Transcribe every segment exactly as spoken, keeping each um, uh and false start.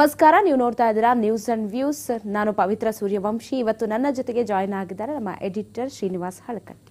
ನಮಸ್ಕಾರ, ನೀವು ನೋಡ್ತಾ ಇದ್ದೀರಾ ನ್ಯೂಸ್ ಅಂಡ್ ವ್ಯೂಸ್. ನಾನು ಪವಿತ್ರ ಸೂರ್ಯವಂಶಿ. ಇವತ್ತು ನನ್ನ ಜೊತೆಗೆ ಜಾಯಿನ್ ಆಗಿದ್ದಾರೆ ನಮ್ಮ ಎಡಿಟರ್ ಶ್ರೀನಿವಾಸ್ ಹಳಕಟ್ಟಿ.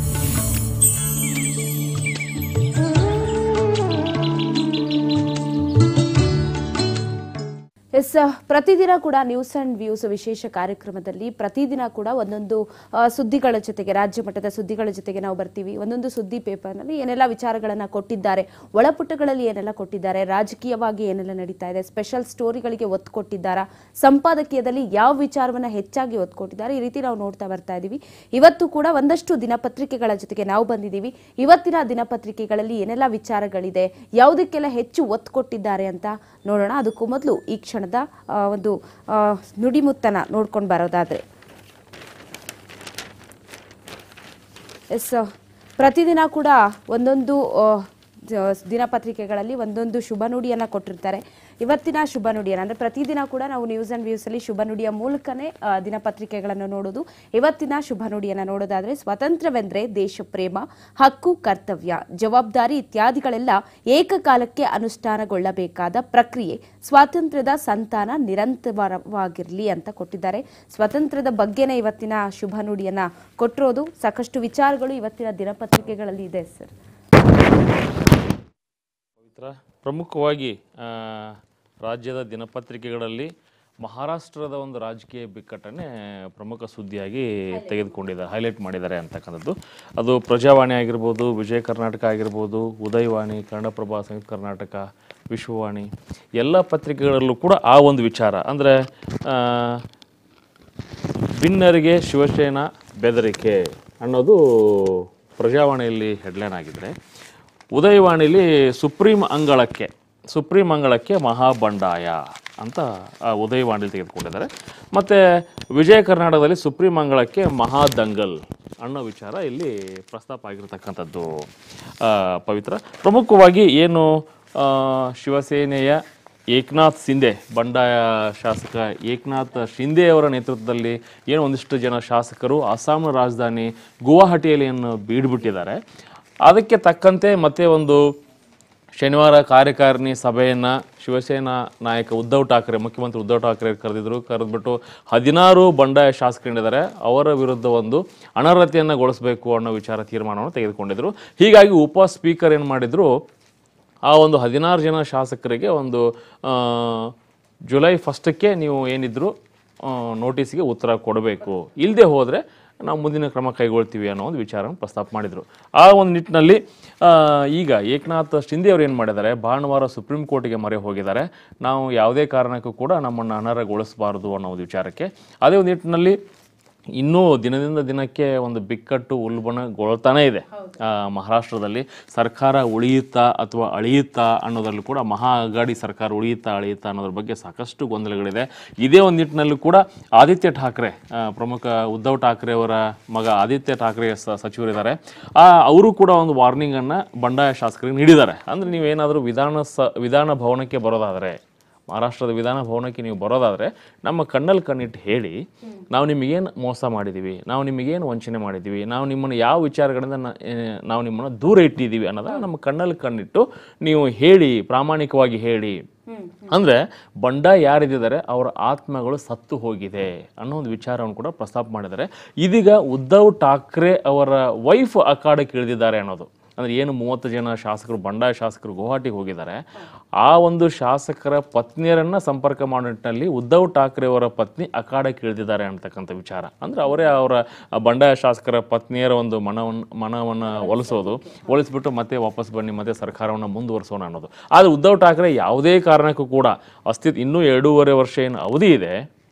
ಎಸ್, ಪ್ರತಿದಿನ ಕೂಡ ನ್ಯೂಸ್ ಅಂಡ್ ವ್ಯೂಸ್ ವಿಶೇಷ ಕಾರ್ಯಕ್ರಮದಲ್ಲಿ ಪ್ರತಿದಿನ ಕೂಡ ಒಂದೊಂದು ಸುದ್ದಿಗಳ ಜೊತೆಗೆ, ರಾಜ್ಯ ಮಟ್ಟದ ಸುದ್ದಿಗಳ ಜೊತೆಗೆ ನಾವು ಬರ್ತೀವಿ. ಒಂದೊಂದು ಸುದ್ದಿ ಪೇಪರ್ನಲ್ಲಿ ಏನೆಲ್ಲ ವಿಚಾರಗಳನ್ನು ಕೊಟ್ಟಿದ್ದಾರೆ, ಒಳಪುಟಗಳಲ್ಲಿ ಏನೆಲ್ಲ ಕೊಟ್ಟಿದ್ದಾರೆ, ರಾಜಕೀಯವಾಗಿ ಏನೆಲ್ಲ ನಡೀತಾ ಇದೆ, ಸ್ಪೆಷಲ್ ಸ್ಟೋರಿಗಳಿಗೆ ಒತ್ತು ಕೊಟ್ಟಿದ್ದಾರಾ, ಸಂಪಾದಕೀಯದಲ್ಲಿ ಯಾವ ವಿಚಾರವನ್ನು ಹೆಚ್ಚಾಗಿ ಒತ್ತು ಕೊಟ್ಟಿದ್ದಾರೆ, ಈ ರೀತಿ ನಾವು ನೋಡ್ತಾ ಬರ್ತಾ ಇದ್ದೀವಿ. ಇವತ್ತು ಕೂಡ ಒಂದಷ್ಟು ದಿನಪತ್ರಿಕೆಗಳ ಜೊತೆಗೆ ನಾವು ಬಂದಿದ್ದೀವಿ. ಇವತ್ತಿನ ದಿನಪತ್ರಿಕೆಗಳಲ್ಲಿ ಏನೆಲ್ಲ ವಿಚಾರಗಳಿದೆ, ಯಾವುದಕ್ಕೆಲ್ಲ ಹೆಚ್ಚು ಒತ್ತು ಕೊಟ್ಟಿದ್ದಾರೆ ಅಂತ ನೋಡೋಣ. ಅದಕ್ಕೂ ಮೊದಲು ಈ ಕ್ಷಣ ಒಂದು ನುಡಿಮುತ್ತನ ನೋಡ್ಕೊಂಡು ಬರೋದಾದ್ರೆ, ಎಸ್, ಪ್ರತಿದಿನ ಕೂಡ ಒಂದೊಂದು ದಿನಪತ್ರಿಕೆಗಳಲ್ಲಿ ಒಂದೊಂದು ಶುಭ ನುಡಿಯನ್ನ ಕೊಟ್ಟಿರ್ತಾರೆ. ಇವತ್ತಿನ ಶುಭ ನುಡಿಯನ್ನು ಅಂದರೆ ಪ್ರತಿದಿನ ಕೂಡ ನಾವು ನ್ಯೂಸ್ ಅಂಡ್ ವ್ಯೂಸ್ ಅಲ್ಲಿ ಶುಭ ನುಡಿಯ ಮೂಲಕನೇ ದಿನಪತ್ರಿಕೆಗಳನ್ನು ನೋಡೋದು. ಇವತ್ತಿನ ಶುಭ ನುಡಿಯನ್ನು ನೋಡೋದಾದ್ರೆ, ಸ್ವತಂತ್ರವೆಂದರೆ ದೇಶ ಪ್ರೇಮ, ಹಕ್ಕು, ಕರ್ತವ್ಯ, ಜವಾಬ್ದಾರಿ ಇತ್ಯಾದಿಗಳೆಲ್ಲ ಏಕಕಾಲಕ್ಕೆ ಅನುಷ್ಠಾನಗೊಳ್ಳಬೇಕಾದ ಪ್ರಕ್ರಿಯೆ. ಸ್ವಾತಂತ್ರ್ಯದ ಸಂತಾನ ನಿರಂತರವಾಗಿರಲಿ ಅಂತ ಕೊಟ್ಟಿದ್ದಾರೆ. ಸ್ವಾತಂತ್ರ್ಯದ ಬಗ್ಗೆನೇ ಇವತ್ತಿನ ಶುಭ ನುಡಿಯನ್ನ ಕೊಟ್ಟಿರೋದು. ಸಾಕಷ್ಟು ವಿಚಾರಗಳು ಇವತ್ತಿನ ದಿನಪತ್ರಿಕೆಗಳಲ್ಲಿ ಇದೆ ಸರ್. ಪವಿತ್ರ, ಪ್ರಮುಖವಾಗಿ ರಾಜ್ಯದ ದಿನಪತ್ರಿಕೆಗಳಲ್ಲಿ ಮಹಾರಾಷ್ಟ್ರದ ಒಂದು ರಾಜಕೀಯ ಬಿಕ್ಕಟ್ಟನ್ನೇ ಪ್ರಮುಖ ಸುದ್ದಿಯಾಗಿ ತೆಗೆದುಕೊಂಡಿದ್ದಾರೆ, ಹೈಲೈಟ್ ಮಾಡಿದ್ದಾರೆ ಅಂತಕ್ಕಂಥದ್ದು. ಅದು ಪ್ರಜಾವಾಣಿ ಆಗಿರ್ಬೋದು, ವಿಜಯ ಕರ್ನಾಟಕ ಆಗಿರ್ಬೋದು, ಉದಯವಾಣಿ, ಕನ್ನಡಪ್ರಭ, ಸಂಯುಕ್ತ ಕರ್ನಾಟಕ, ವಿಶ್ವವಾಣಿ, ಎಲ್ಲ ಪತ್ರಿಕೆಗಳಲ್ಲೂ ಕೂಡ ಆ ಒಂದು ವಿಚಾರ ಅಂದರೆ ಭಿನ್ನರಿಗೆ ಶಿವಸೇನಾ ಬೆದರಿಕೆ ಅನ್ನೋದು ಪ್ರಜಾವಾಣಿಯಲ್ಲಿ ಹೆಡ್ಲೈನ್ ಆಗಿದ್ದರೆ, ಉದಯವಾಣಿಲಿ ಸುಪ್ರೀಂ ಅಂಗಳಕ್ಕೆ ಸುಪ್ರೀಂ ಅಂಗಳಕ್ಕೆ ಮಹಾಬಂಡಾಯ ಅಂತ ಉದಯವಾಣಿಲಿ ತೆಗೆದುಕೊಂಡಿದ್ದಾರೆ. ಮತ್ತು ವಿಜಯ ಕರ್ನಾಟಕದಲ್ಲಿ ಸುಪ್ರೀಂ ಅಂಗಳಕ್ಕೆ ಮಹಾದಂಗಲ್ ಅನ್ನೋ ವಿಚಾರ ಇಲ್ಲಿ ಪ್ರಸ್ತಾಪ ಆಗಿರತಕ್ಕಂಥದ್ದು. ಪವಿತ್ರ, ಪ್ರಮುಖವಾಗಿ ಏನು ಶಿವಸೇನೆಯ ಏಕನಾಥ್ ಶಿಂದೆ, ಬಂಡಾಯ ಶಾಸಕ ಏಕನಾಥ್ ಶಿಂದೆ ಅವರ ನೇತೃತ್ವದಲ್ಲಿ ಏನು ಒಂದಿಷ್ಟು ಜನ ಶಾಸಕರು ಅಸ್ಸಾಂನ ರಾಜಧಾನಿ ಗುವಾಹಟಿಯಲ್ಲಿ ಏನು ಬೀಡ್ಬಿಟ್ಟಿದ್ದಾರೆ. ಅದಕ್ಕೆ ತಕ್ಕಂತೆ ಮತ್ತೆ ಒಂದು ಶನಿವಾರ ಕಾರ್ಯಕಾರಿಣಿ ಸಭೆಯನ್ನು ಶಿವಸೇನಾ ನಾಯಕ ಉದ್ಧವ್ ಠಾಕ್ರೆ, ಮುಖ್ಯಮಂತ್ರಿ ಉದ್ಧವ್ ಠಾಕ್ರೆ ಕರೆದಿದ್ರು. ಕರೆದ್ಬಿಟ್ಟು ಹದಿನಾರು ಬಂಡಾಯ ಶಾಸಕರಿದ್ದಾರೆ, ಅವರ ವಿರುದ್ಧ ಒಂದು ಅನರ್ಹತೆಯನ್ನು ಗೊಳಿಸಬೇಕು ಅನ್ನೋ ವಿಚಾರ ತೀರ್ಮಾನವನ್ನು ತೆಗೆದುಕೊಂಡಿದ್ರು. ಹೀಗಾಗಿ ಉಪ ಸ್ಪೀಕರ್ ಏನು ಮಾಡಿದ್ರು, ಆ ಒಂದು ಹದಿನಾರು ಜನ ಶಾಸಕರಿಗೆ ಒಂದು ಜುಲೈ ಫಸ್ಟಕ್ಕೆ ನೀವು ಏನಿದ್ರು ನೋಟಿಸ್ಗೆ ಉತ್ತರ ಕೊಡಬೇಕು, ಇಲ್ಲದೆ ಹೋದರೆ ನಾವು ಮುಂದಿನ ಕ್ರಮ ಕೈಗೊಳ್ತೀವಿ ಅನ್ನೋ ಒಂದು ವಿಚಾರವನ್ನು ಪ್ರಸ್ತಾಪ ಮಾಡಿದರು. ಆ ಒಂದು ನಿಟ್ಟಿನಲ್ಲಿ ಈಗ ಏಕನಾಥ್ ಶಿಂದೆ ಅವರು ಏನು ಮಾಡಿದ್ದಾರೆ, ಭಾನುವಾರ ಸುಪ್ರೀಂ ಕೋರ್ಟಿಗೆ ಮೊರೆ ಹೋಗಿದ್ದಾರೆ. ನಾವು ಯಾವುದೇ ಕಾರಣಕ್ಕೂ ಕೂಡ ನಮ್ಮನ್ನು ಅನರ್ಹಗೊಳಿಸಬಾರ್ದು ಅನ್ನೋ ಒಂದು ವಿಚಾರಕ್ಕೆ. ಅದೇ ಒಂದು ನಿಟ್ಟಿನಲ್ಲಿ ಇನ್ನೂ ದಿನದಿಂದ ದಿನಕ್ಕೆ ಒಂದು ಬಿಕ್ಕಟ್ಟು ಉಲ್ಬಣಗೊಳ್ತಾನೇ ಇದೆ ಮಹಾರಾಷ್ಟ್ರದಲ್ಲಿ. ಸರ್ಕಾರ ಉಳಿಯುತ್ತಾ ಅಥವಾ ಅಳಿಯುತ್ತಾ ಅನ್ನೋದ್ರಲ್ಲೂ ಕೂಡ, ಮಹಾ ಅಘಾಡಿ ಸರ್ಕಾರ ಉಳಿಯುತ್ತಾ ಅಳಿಯುತ್ತಾ ಅನ್ನೋದ್ರ ಬಗ್ಗೆ ಸಾಕಷ್ಟು ಗೊಂದಲಗಳಿದೆ. ಇದೇ ಒಂದು ನಿಟ್ಟಿನಲ್ಲೂ ಕೂಡ ಆದಿತ್ಯ ಠಾಕ್ರೆ, ಪ್ರಮುಖ ಉದ್ಧವ್ ಠಾಕ್ರೆ ಅವರ ಮಗ ಆದಿತ್ಯ ಠಾಕ್ರೆ ಸಚಿವರಿದ್ದಾರೆ, ಆ ಅವರು ಕೂಡ ಒಂದು ವಾರ್ನಿಂಗನ್ನು ಬಂಡಾಯ ಶಾಸಕರಿಗೆ ನೀಡಿದ್ದಾರೆ. ಅಂದರೆ ನೀವೇನಾದರೂ ವಿಧಾನ ಸ ವಿಧಾನ ಭವನಕ್ಕೆ ಬರೋದಾದರೆ, ಮಹಾರಾಷ್ಟ್ರದ ವಿಧಾನ ಭವನಕ್ಕೆ ನೀವು ಬರೋದಾದರೆ ನಮ್ಮ ಕಣ್ಣಲ್ಲಿ ಕಣ್ಣಿಟ್ಟು ಹೇಳಿ, ನಾವು ನಿಮಗೇನು ಮೋಸ ಮಾಡಿದ್ದೀವಿ, ನಾವು ನಿಮಗೇನು ವಂಚನೆ ಮಾಡಿದ್ದೀವಿ, ನಾವು ನಿಮ್ಮನ್ನು ಯಾವ ವಿಚಾರಗಳಿಂದ ನಾವು ನಿಮ್ಮನ್ನು ದೂರ ಇಟ್ಟಿದ್ದೀವಿ ಅನ್ನೋದನ್ನು ನಮ್ಮ ಕಣ್ಣಲ್ಲಿ ಕಣ್ಣಿಟ್ಟು ನೀವು ಹೇಳಿ, ಪ್ರಾಮಾಣಿಕವಾಗಿ ಹೇಳಿ. ಅಂದರೆ ಬಂಡಾಯ ಯಾರಿದ್ದಾರೆ ಅವರ ಆತ್ಮಗಳು ಸತ್ತು ಹೋಗಿದೆ ಅನ್ನೋ ಒಂದು ವಿಚಾರವನ್ನು ಕೂಡ ಪ್ರಸ್ತಾಪ ಮಾಡಿದ್ದಾರೆ. ಇದೀಗ ಉದ್ಧವ್ ಠಾಕ್ರೆ ಅವರ ವೈಫ್ ಅಖಾಡಕ್ಕೆ ಇಳಿದಿದ್ದಾರೆ ಅನ್ನೋದು. ಅಂದರೆ ಏನು ಮೂವತ್ತು ಜನ ಶಾಸಕರು, ಬಂಡಾಯ ಶಾಸಕರು ಗುವಾಹಟಿಗೆ ಹೋಗಿದ್ದಾರೆ, ಆ ಒಂದು ಶಾಸಕರ ಪತ್ನಿಯರನ್ನು ಸಂಪರ್ಕ ಮಾಡೋ ನಿಟ್ಟಿನಲ್ಲಿ ಉದ್ಧವ್ ಠಾಕ್ರೆ ಅವರ ಪತ್ನಿ ಅಖಾಡಕ್ಕೆ ಇಳಿದಿದ್ದಾರೆ ಅಂತಕ್ಕಂಥ ವಿಚಾರ. ಅಂದರೆ ಅವರೇ ಅವರ ಬಂಡಾಯ ಶಾಸಕರ ಪತ್ನಿಯರ ಒಂದು ಮನವನ್ನು ಮನವನ್ನು ಒಲಿಸೋದು, ಒಲಿಸ್ಬಿಟ್ಟು ಮತ್ತೆ ವಾಪಸ್ ಬನ್ನಿ, ಮತ್ತೆ ಸರ್ಕಾರವನ್ನು ಮುಂದುವರಿಸೋಣ ಅನ್ನೋದು. ಆದರೆ ಉದ್ಧವ್ ಠಾಕ್ರೆ ಯಾವುದೇ ಕಾರಣಕ್ಕೂ ಕೂಡ ಅಸ್ತಿತ್ವ, ಇನ್ನೂ ಎರಡೂವರೆ ವರ್ಷ ಏನು ಅವಧಿ ಇದೆ,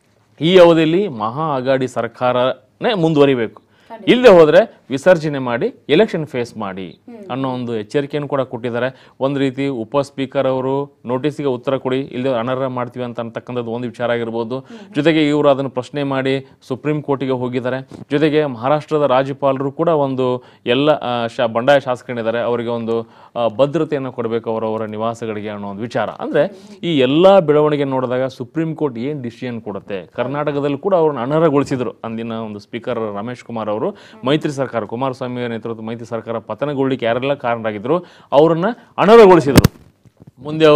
ಈ ಅವಧಿಯಲ್ಲಿ ಮಹಾ ಅಘಾಡಿ ಸರ್ಕಾರನೇ ಮುಂದುವರಿಬೇಕು, ಇಲ್ಲದೆ ಹೋದರೆ ವಿಸರ್ಜನೆ ಮಾಡಿ ಎಲೆಕ್ಷನ್ ಫೇಸ್ ಮಾಡಿ ಅನ್ನೋ ಒಂದು ಎಚ್ಚರಿಕೆಯನ್ನು ಕೂಡ ಕೊಟ್ಟಿದ್ದಾರೆ. ಒಂದು ರೀತಿ ಉಪ ಸ್ಪೀಕರ್ ಅವರು ನೋಟಿಸ್ಗೆ ಉತ್ತರ ಕೊಡಿ, ಇಲ್ಲದೆ ಅನರ್ಹ ಮಾಡ್ತೀವಿ ಅಂತ ಅಂತಕ್ಕಂಥದ್ದು ಒಂದು ವಿಚಾರ ಆಗಿರ್ಬೋದು. ಜೊತೆಗೆ ಇವರು ಅದನ್ನು ಪ್ರಶ್ನೆ ಮಾಡಿ ಸುಪ್ರೀಂ ಕೋರ್ಟಿಗೆ ಹೋಗಿದ್ದಾರೆ. ಜೊತೆಗೆ ಮಹಾರಾಷ್ಟ್ರದ ರಾಜ್ಯಪಾಲರು ಕೂಡ ಒಂದು ಎಲ್ಲ ಶಾ ಬಂಡಾಯ ಶಾಸಕರಿದ್ದಾರೆ, ಅವರಿಗೆ ಒಂದು ಭದ್ರತೆಯನ್ನು ಕೊಡಬೇಕು ಅವರವರ ನಿವಾಸಗಳಿಗೆ ಅನ್ನೋ ಒಂದು ವಿಚಾರ. ಅಂದರೆ ಈ ಎಲ್ಲ ಬೆಳವಣಿಗೆ ನೋಡಿದಾಗ ಸುಪ್ರೀಂ ಕೋರ್ಟ್ ಏನು ಡಿಸಿಷನ್ ಕೊಡುತ್ತೆ. ಕರ್ನಾಟಕದಲ್ಲಿ ಕೂಡ ಅವ್ರನ್ನ ಅನರ್ಹಗೊಳಿಸಿದ್ರು ಅಂದಿನ ಒಂದು ಸ್ಪೀಕರ್ ರಮೇಶ್ ಕುಮಾರ್ ಅವರು. ಮೈತ್ರಿ ಸರ್ಕಾರ, ಕುಮಾರಸ್ವಾಮಿ ನೇತೃತ್ವದ ಮೈತ್ರಿ ಸರ್ಕಾರ ಪತನಗೊಳ್ಳಿಕ್ಕೆ ಯಾರೆಲ್ಲ ಕಾರಣರಾಗಿದ್ರು ಅವರನ್ನ ಅನರ್ಹಗೊಳಿಸಿದ್ರು. ಮುಂದೆ ಅವರು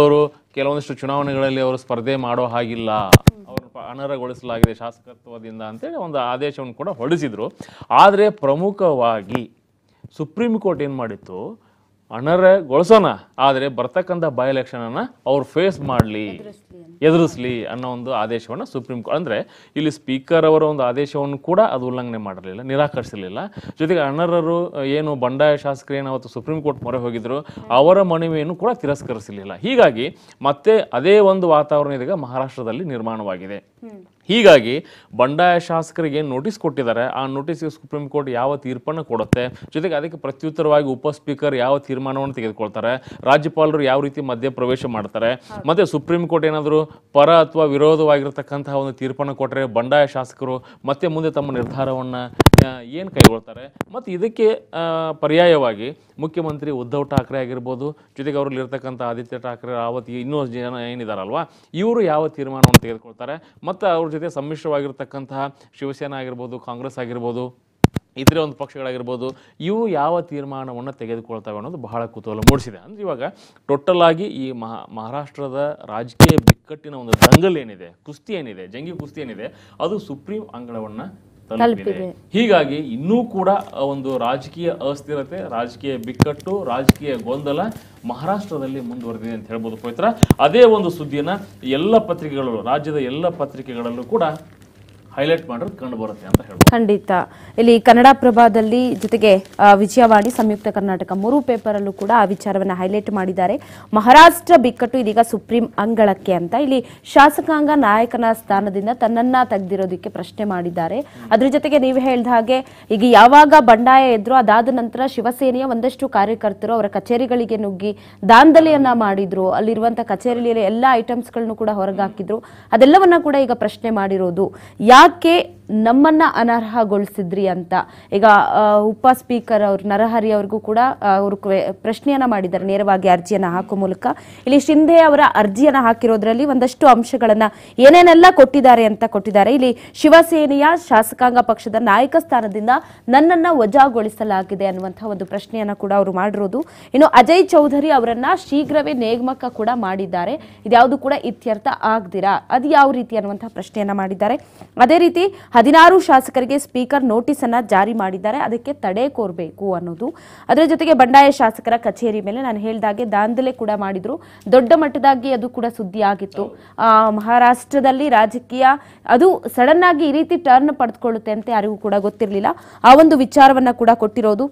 ಕೆಲವೊಂದಿಷ್ಟು ಚುನಾವಣೆಗಳಲ್ಲಿ ಅವರು ಸ್ಪರ್ಧೆ ಮಾಡೋ ಹಾಗಿಲ್ಲ, ಅವ್ರನ್ನ ಅನರ್ಹಗೊಳಿಸಲಾಗಿದೆ ಶಾಸಕತ್ವದಿಂದ ಅಂತೇಳಿ ಒಂದು ಆದೇಶವನ್ನು ಕೂಡ ಹೊರಡಿಸಿದ್ರು. ಆದರೆ ಪ್ರಮುಖವಾಗಿ ಸುಪ್ರೀಂ ಕೋರ್ಟ್ ಏನು ಮಾಡಿತ್ತು, ಅನರ್ಹಗೊಳಿಸೋಣ ಆದರೆ ಬರ್ತಕ್ಕಂಥ ಬೈ ಎಲೆಕ್ಷನನ್ನು ಅವ್ರು ಫೇಸ್ ಮಾಡಲಿ, ಎದುರಿಸಲಿ ಅನ್ನೋ ಒಂದು ಆದೇಶವನ್ನು ಸುಪ್ರೀಂ ಕೋರ್ಟ್, ಅಂದರೆ ಇಲ್ಲಿ ಸ್ಪೀಕರ್ ಅವರ ಒಂದು ಆದೇಶವನ್ನು ಕೂಡ ಅದು ಉಲ್ಲಂಘನೆ ಮಾಡಿರಲಿಲ್ಲ, ನಿರಾಕರಿಸಲಿಲ್ಲ. ಜೊತೆಗೆ ಅನರ್ಹರು ಏನು ಬಂಡಾಯ ಶಾಸಕರು ಏನು ಅವತ್ತು ಸುಪ್ರೀಂ ಕೋರ್ಟ್ ಮೊರೆ ಹೋಗಿದ್ರು ಅವರ ಮನವಿಯನ್ನು ಕೂಡ ತಿರಸ್ಕರಿಸಲಿಲ್ಲ. ಹೀಗಾಗಿ ಮತ್ತೆ ಅದೇ ಒಂದು ವಾತಾವರಣ ಇದೀಗ ಮಹಾರಾಷ್ಟ್ರದಲ್ಲಿ ನಿರ್ಮಾಣವಾಗಿದೆ. ಹೀಗಾಗಿ ಬಂಡಾಯ ಶಾಸಕರಿಗೆ ಏನು ನೋಟಿಸ್ ಕೊಟ್ಟಿದ್ದಾರೆ ಆ ನೋಟಿಸ್ಗೆ ಸುಪ್ರೀಂ ಕೋರ್ಟ್ ಯಾವ ತೀರ್ಪನ್ನು ಕೊಡುತ್ತೆ, ಜೊತೆಗೆ ಅದಕ್ಕೆ ಪ್ರತ್ಯುತ್ತರವಾಗಿ ಉಪ ಸ್ಪೀಕರ್ ಯಾವ ತೀರ್ಮಾನವನ್ನು ತೆಗೆದುಕೊಳ್ತಾರೆ, ರಾಜ್ಯಪಾಲರು ಯಾವ ರೀತಿ ಮಧ್ಯ ಪ್ರವೇಶ ಮಾಡ್ತಾರೆ, ಮತ್ತೆ ಸುಪ್ರೀಂ ಕೋರ್ಟ್ ಏನಾದರೂ ಪರ ಅಥವಾ ವಿರೋಧವಾಗಿರ್ತಕ್ಕಂತಹ ಒಂದು ತೀರ್ಪನ್ನು ಕೊಟ್ಟರೆ ಬಂಡಾಯ ಶಾಸಕರು ಮತ್ತೆ ಮುಂದೆ ತಮ್ಮ ನಿರ್ಧಾರವನ್ನು ಏನು ಕೈಗೊಳ್ತಾರೆ, ಮತ್ತು ಇದಕ್ಕೆ ಪರ್ಯಾಯವಾಗಿ ಮುಖ್ಯಮಂತ್ರಿ ಉದ್ಧವ್ ಠಾಕ್ರೆ ಆಗಿರ್ಬೋದು, ಜೊತೆಗೆ ಅವರಲ್ಲಿ ಇರ್ತಕ್ಕಂಥ ಆದಿತ್ಯ ಠಾಕ್ರೆ ರಾವತ್ ಇನ್ನೂ ಜನ ಏನಿದಾರಲ್ವಾ ಇವರು ಯಾವ ತೀರ್ಮಾನವನ್ನು ತೆಗೆದುಕೊಳ್ತಾರೆ, ಮತ್ತು ಅವ್ರ ಜೊತೆ ಸಮ್ಮಿಶ್ರವಾಗಿರ್ತಕ್ಕಂತಹ ಶಿವಸೇನಾ ಆಗಿರ್ಬೋದು, ಕಾಂಗ್ರೆಸ್ ಆಗಿರ್ಬೋದು, ಇತರೆ ಒಂದು ಪಕ್ಷಗಳಾಗಿರ್ಬೋದು, ಇವು ಯಾವ ತೀರ್ಮಾನವನ್ನು ತೆಗೆದುಕೊಳ್ತವೆ ಅನ್ನೋದು ಬಹಳ ಕುತೂಹಲ ಮೂಡಿಸಿದೆ. ಅಂದರೆ ಇವಾಗ ಟೋಟಲ್ ಆಗಿ ಈ ಮಹಾ ಮಹಾರಾಷ್ಟ್ರದ ರಾಜಕೀಯ ಬಿಕ್ಕಟ್ಟಿನ ಒಂದು ದಂಗಲ್ ಏನಿದೆ, ಕುಸ್ತಿ ಏನಿದೆ, ಜಂಗಿ ಕುಸ್ತಿ ಏನಿದೆ, ಅದು ಸುಪ್ರೀಂ ಅಂಗಳವನ್ನು ತಲುಪಿದೆ. ಹೀಗಾಗಿ ಇನ್ನೂ ಕೂಡ ಒಂದು ರಾಜಕೀಯ ಅಸ್ಥಿರತೆ, ರಾಜಕೀಯ ಬಿಕ್ಕಟ್ಟು, ರಾಜಕೀಯ ಗೊಂದಲ ಮಹಾರಾಷ್ಟ್ರದಲ್ಲಿ ಮುಂದುವರೆದಿದೆ ಅಂತ ಹೇಳ್ಬೋದು ಪವಿತ್ರ. ಅದೇ ಒಂದು ಸುದ್ದಿಯನ್ನು ಎಲ್ಲ ಪತ್ರಿಕೆಗಳಲ್ಲೂ, ರಾಜ್ಯದ ಎಲ್ಲ ಪತ್ರಿಕೆಗಳಲ್ಲೂ ಕೂಡ ಹೈಲೈಟ್ ಮಾಡೋದು ಕಂಡು ಬರುತ್ತೆ ಅಂತ ಹೇಳ್ಬೋದು. ಖಂಡಿತ. ಇಲ್ಲಿ ಕನ್ನಡಪ್ರಭದಲ್ಲಿ ಜೊತೆಗೆ ವಿಜಯವಾಣಿ, ಸಂಯುಕ್ತ ಕರ್ನಾಟಕ ಮೂರು ಪೇಪರಲ್ಲೂ ಕೂಡ ಆ ವಿಚಾರವನ್ನು ಹೈಲೈಟ್ ಮಾಡಿದ್ದಾರೆ. ಮಹಾರಾಷ್ಟ್ರ ಬಿಕ್ಕಟ್ಟು ಇದೀಗ ಸುಪ್ರೀಂ ಅಂಗಳಕ್ಕೆ ಅಂತ. ಇಲ್ಲಿ ಶಾಸಕಾಂಗ ನಾಯಕನ ಸ್ಥಾನದಿಂದ ತನ್ನನ್ನ ತೆಗೆದಿರೋದಕ್ಕೆ ಪ್ರಶ್ನೆ ಮಾಡಿದ್ದಾರೆ. ಅದ್ರ ಜೊತೆಗೆ ನೀವು ಹೇಳಿದ ಹಾಗೆ ಈಗ ಯಾವಾಗ ಬಂಡಾಯ ಎದ್ರು ಅದಾದ ನಂತರ ಶಿವಸೇನೆಯ ಒಂದಷ್ಟು ಕಾರ್ಯಕರ್ತರು ಅವರ ಕಚೇರಿಗಳಿಗೆ ನುಗ್ಗಿ ದಾಂಧಲೆಯನ್ನ ಮಾಡಿದ್ರು, ಅಲ್ಲಿರುವಂತಹ ಕಚೇರಿಯಲ್ಲಿ ಎಲ್ಲ ಐಟಮ್ಸ್ಗಳನ್ನು ಕೂಡ ಹೊರಗಾಕಿದ್ರು. ಅದೆಲ್ಲವನ್ನ ಕೂಡ ಈಗ ಪ್ರಶ್ನೆ ಮಾಡಿರೋದು, ಯಾಕೆ ನಮ್ಮನ್ನ ಅನರ್ಹಗೊಳಿಸಿದ್ರಿ ಅಂತ. ಈಗ ಉಪ ಸ್ಪೀಕರ್ ಅವರು ನರಹರಿ ಅವ್ರಿಗೂ ಕೂಡ ಅವರು ಪ್ರಶ್ನೆಯನ್ನ ಮಾಡಿದ್ದಾರೆ ನೇರವಾಗಿ ಅರ್ಜಿಯನ್ನ ಹಾಕುವ ಮೂಲಕ. ಇಲ್ಲಿ ಶಿಂಧೆ ಅವರ ಅರ್ಜಿಯನ್ನ ಹಾಕಿರೋದ್ರಲ್ಲಿ ಒಂದಷ್ಟು ಅಂಶಗಳನ್ನ ಏನೇನೆಲ್ಲ ಕೊಟ್ಟಿದ್ದಾರೆ ಅಂತ ಕೊಟ್ಟಿದ್ದಾರೆ. ಇಲ್ಲಿ ಶಿವಸೇನೆಯ ಶಾಸಕಾಂಗ ಪಕ್ಷದ ನಾಯಕ ಸ್ಥಾನದಿಂದ ನನ್ನನ್ನ ವಜಾಗೊಳಿಸಲಾಗಿದೆ ಅನ್ನುವಂತಹ ಒಂದು ಪ್ರಶ್ನೆಯನ್ನ ಕೂಡ ಅವರು ಮಾಡಿರೋದು. ಇನ್ನು ಅಜಯ್ ಚೌಧರಿ ಅವರನ್ನ ಶೀಘ್ರವೇ ನೇಮಕ ಕೂಡ ಮಾಡಿದ್ದಾರೆ. ಇದ್ಯಾವುದು ಕೂಡ ಇತ್ಯರ್ಥ ಆಗ್ದಿರಾ, ಅದು ಯಾವ ರೀತಿ ಅನ್ನುವಂತಹ ಪ್ರಶ್ನೆಯನ್ನ ಮಾಡಿದ್ದಾರೆ. ಅದೇ ರೀತಿ ಹದಿನಾರು ಶಾಸಕರಿಗೆ ಸ್ಪೀಕರ್ ನೋಟಿಸ್ ಅನ್ನ ಜಾರಿ ಮಾಡಿದ್ದಾರೆ, ಅದಕ್ಕೆ ತಡೆ ಕೋರಬೇಕು ಅನ್ನೋದು. ಅದರ ಜೊತೆಗೆ ಬಂಡಾಯ ಶಾಸಕರ ಕಚೇರಿ ಮೇಲೆ ನಾನು ಹೇಳಿದಾಗೆ ದಾಂಧಲೆ ಕೂಡ ಮಾಡಿದ್ರು, ದೊಡ್ಡ ಮಟ್ಟದಾಗಿ ಅದು ಕೂಡ ಸುದ್ದಿ ಆಗಿತ್ತು. ಆ ಮಹಾರಾಷ್ಟ್ರದಲ್ಲಿ ರಾಜಕೀಯ ಅದು ಸಡನ್ ಆಗಿ ಈ ರೀತಿ ಟರ್ನ್ ಪಡೆದುಕೊಳ್ಳುತ್ತೆ ಅಂತ ಯಾರಿಗೂ ಕೂಡ ಗೊತ್ತಿರಲಿಲ್ಲ. ಆ ಒಂದು ವಿಚಾರವನ್ನ ಕೂಡ ಕೊಟ್ಟಿರೋದು.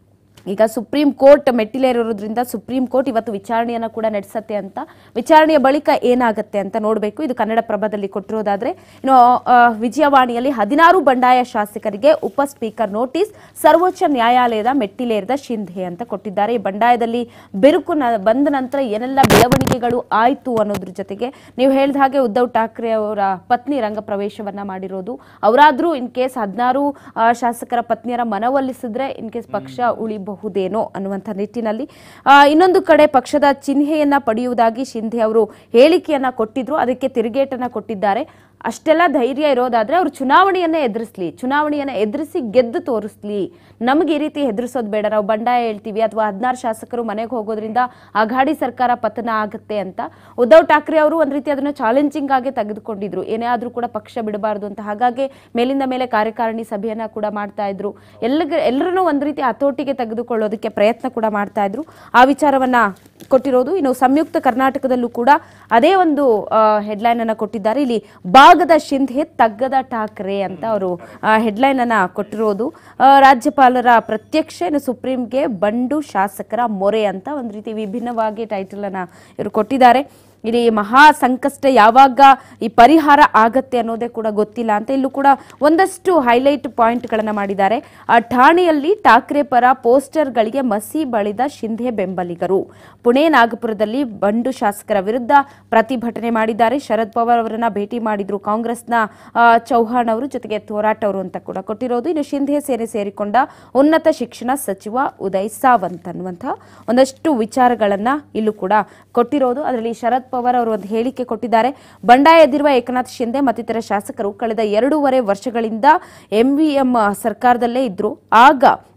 ಈಗ ಸುಪ್ರೀಂ ಕೋರ್ಟ್ ಮೆಟ್ಟಿಲೇರಿರೋದ್ರಿಂದ ಸುಪ್ರೀಂ ಕೋರ್ಟ್ ಇವತ್ತು ವಿಚಾರಣೆಯನ್ನ ಕೂಡ ನಡೆಸತ್ತೆ ಅಂತ. ವಿಚಾರಣೆಯ ಬಳಿಕ ಏನಾಗುತ್ತೆ ಅಂತ ನೋಡಬೇಕು. ಇದು ಕನ್ನಡಪ್ರಭದಲ್ಲಿ ಕೊಟ್ಟಿರೋದಾದ್ರೆ, ಇನ್ನು ವಿಜಯವಾಣಿಯಲ್ಲಿ ಹದಿನಾರು ಬಂಡಾಯ ಶಾಸಕರಿಗೆ ಉಪ ಸ್ಪೀಕರ್ ನೋಟಿಸ್, ಸರ್ವೋಚ್ಚ ನ್ಯಾಯಾಲಯದ ಮೆಟ್ಟಿಲೇರಿದ ಶಿಂಧೆ ಅಂತ ಕೊಟ್ಟಿದ್ದಾರೆ. ಈ ಬಂಡಾಯದಲ್ಲಿ ಬಿರುಕು ಬಂದ ನಂತರ ಏನೆಲ್ಲ ಬೆಳವಣಿಗೆಗಳು ಆಯ್ತು ಅನ್ನೋದ್ರ ಜೊತೆಗೆ ನೀವು ಹೇಳಿದ ಹಾಗೆ ಉದ್ಧವ್ ಠಾಕ್ರೆ ಅವರ ಪತ್ನಿ ರಂಗ ಪ್ರವೇಶವನ್ನ ಮಾಡಿರೋದು. ಅವರಾದ್ರೂ ಇನ್ ಕೇಸ್ ಹದಿನಾರು ಶಾಸಕರ ಪತ್ನಿಯರ ಮನವೊಲಿಸಿದ್ರೆ ಇನ್ ಕೇಸ್ ಪಕ್ಷ ಉಳಿಬಹುದು ಬಹುದೇನೋ ಅನ್ನುವಂಥ ನಿಟ್ಟಿನಲ್ಲಿ ಇನ್ನೊಂದು ಕಡೆ ಪಕ್ಷದ ಚಿಹ್ನೆಯನ್ನ ಪಡೆಯುವುದಾಗಿ ಶಿಂಧೆ ಅವರು ಹೇಳಿಕೆಯನ್ನ ಕೊಟ್ಟಿದ್ರು, ಅದಕ್ಕೆ ತಿರುಗೇಟನ್ನ ಕೊಟ್ಟಿದ್ದಾರೆ. ಅಷ್ಟೆಲ್ಲ ಧೈರ್ಯ ಇರೋದಾದ್ರೆ ಅವರು ಚುನಾವಣೆಯನ್ನ ಎದುರಿಸಲಿ, ಚುನಾವಣೆಯನ್ನ ಎದುರಿಸಿ ಗೆದ್ದು ತೋರಿಸ್ಲಿ. ನಮ್ಗೆ ಈ ರೀತಿ ಹೆದರಿಸೋದು ಬೇಡ, ನಾವು ಬಂಡಾಯ ಹೇಳ್ತೀವಿ ಅಥವಾ ಹದಿನಾರು ಶಾಸಕರು ಮನೆಗೆ ಹೋಗೋದ್ರಿಂದ ಅಘಾಡಿ ಸರ್ಕಾರ ಪತನ ಆಗುತ್ತೆ ಅಂತ ಉದ್ಧವ್ ಠಾಕ್ರೆ ಅವರು ಒಂದ್ ರೀತಿ ಅದನ್ನ ಚಾಲೆಂಜಿಂಗ್ ಆಗಿ ತೆಗೆದುಕೊಂಡಿದ್ರು. ಏನೇ ಆದ್ರೂ ಕೂಡ ಪಕ್ಷ ಬಿಡಬಾರದು ಅಂತ. ಹಾಗಾಗಿ ಮೇಲಿಂದ ಮೇಲೆ ಕಾರ್ಯಕಾರಿಣಿ ಸಭೆಯನ್ನ ಕೂಡ ಮಾಡ್ತಾ ಇದ್ರು. ಎಲ್ಲ ಎಲ್ಲರನ್ನೂ ಒಂದ್ ರೀತಿ ಹತೋಟಿಗೆ ತೆಗೆದುಕೊಳ್ಳೋದಕ್ಕೆ ಪ್ರಯತ್ನ ಕೂಡ ಮಾಡ್ತಾ ಇದ್ರು. ಆ ವಿಚಾರವನ್ನ ಕೊಟ್ಟಿರೋದು. ಇನ್ನು ಸಂಯುಕ್ತ ಕರ್ನಾಟಕದಲ್ಲೂ ಕೂಡ ಅದೇ ಒಂದು ಹೆಡ್ಲೈನ್ ಅನ್ನ ಕೊಟ್ಟಿದ್ದಾರೆ. ಇಲ್ಲಿ ಭಾಗದ ಶಿಂಧೆ ತಗ್ಗದ ಠಾಕ್ರೆ ಅಂತ ಅವರು ಹೆಡ್ಲೈನ್ ಅನ್ನ ಕೊಟ್ಟಿರೋದು. ರಾಜ್ಯಪಾಲರ ಪ್ರತ್ಯಕ್ಷ, ಇನ್ನು ಸುಪ್ರೀಂಗೆ ಬಂಡು ಶಾಸಕರ ಮೊರೆ ಅಂತ ಒಂದು ರೀತಿ ವಿಭಿನ್ನವಾಗಿ ಟೈಟಲ್ ಅನ್ನ ಇವರು ಕೊಟ್ಟಿದ್ದಾರೆ. ಇಲ್ಲಿ ಮಹಾ ಸಂಕಷ್ಟ ಯಾವಾಗ ಈ ಪರಿಹಾರ ಆಗತ್ತೆ ಅನ್ನೋದೇ ಕೂಡ ಗೊತ್ತಿಲ್ಲ ಅಂತ ಇಲ್ಲೂ ಕೂಡ ಒಂದಷ್ಟು ಹೈಲೈಟ್ ಪಾಯಿಂಟ್ ಗಳನ್ನ ಮಾಡಿದ್ದಾರೆ. ಆ ಠಾಣೆಯಲ್ಲಿ ಠಾಕ್ರೆ ಪರ ಪೋಸ್ಟರ್ಗಳಿಗೆ ಮಸಿ ಬಳಿದ ಶಿಂಧೆ ಬೆಂಬಲಿಗರು. ಪುಣೆ ನಾಗಪುರದಲ್ಲಿ ಬಂಡು ಶಾಸಕರ ವಿರುದ್ಧ ಪ್ರತಿಭಟನೆ ಮಾಡಿದ್ದಾರೆ. ಶರದ್ ಪವಾರ್ ಅವರನ್ನ ಭೇಟಿ ಮಾಡಿದ್ರು ಕಾಂಗ್ರೆಸ್ನ ಚೌಹಾಣ್ ಅವರು, ಜೊತೆಗೆ ಥೋರಾಟ್ ಅವರು ಅಂತ ಕೂಡ ಕೊಟ್ಟಿರೋದು. ಇನ್ನು ಶಿಂಧೆ ಸೇನೆ ಸೇರಿಕೊಂಡ ಉನ್ನತ ಶಿಕ್ಷಣ ಸಚಿವ ಉದಯ್ ಸಾವಂತ್ ಅನ್ನುವಂತಹ ಒಂದಷ್ಟು ವಿಚಾರಗಳನ್ನ ಇಲ್ಲೂ ಕೂಡ ಕೊಟ್ಟಿರೋದು. ಅದರಲ್ಲಿ ಶರದ್ ಪವಾರ್ ಅವರು ಒಂದು ಹೇಳಿಕೆ ಕೊಟ್ಟಿದ್ದಾರೆ. ಬಂಡಾಯ ಎದ್ದಿರುವ ಏಕನಾಥ್ ಶಿಂಧೆ ಮತ್ತಿತರ ಶಾಸಕರು ಕಳೆದ ಎರಡೂವರೆ ವರ್ಷಗಳಿಂದ ಎಂವಿಎಂ ಸರ್ಕಾರದಲ್ಲೇ ಇದ್ರು. ಆಗ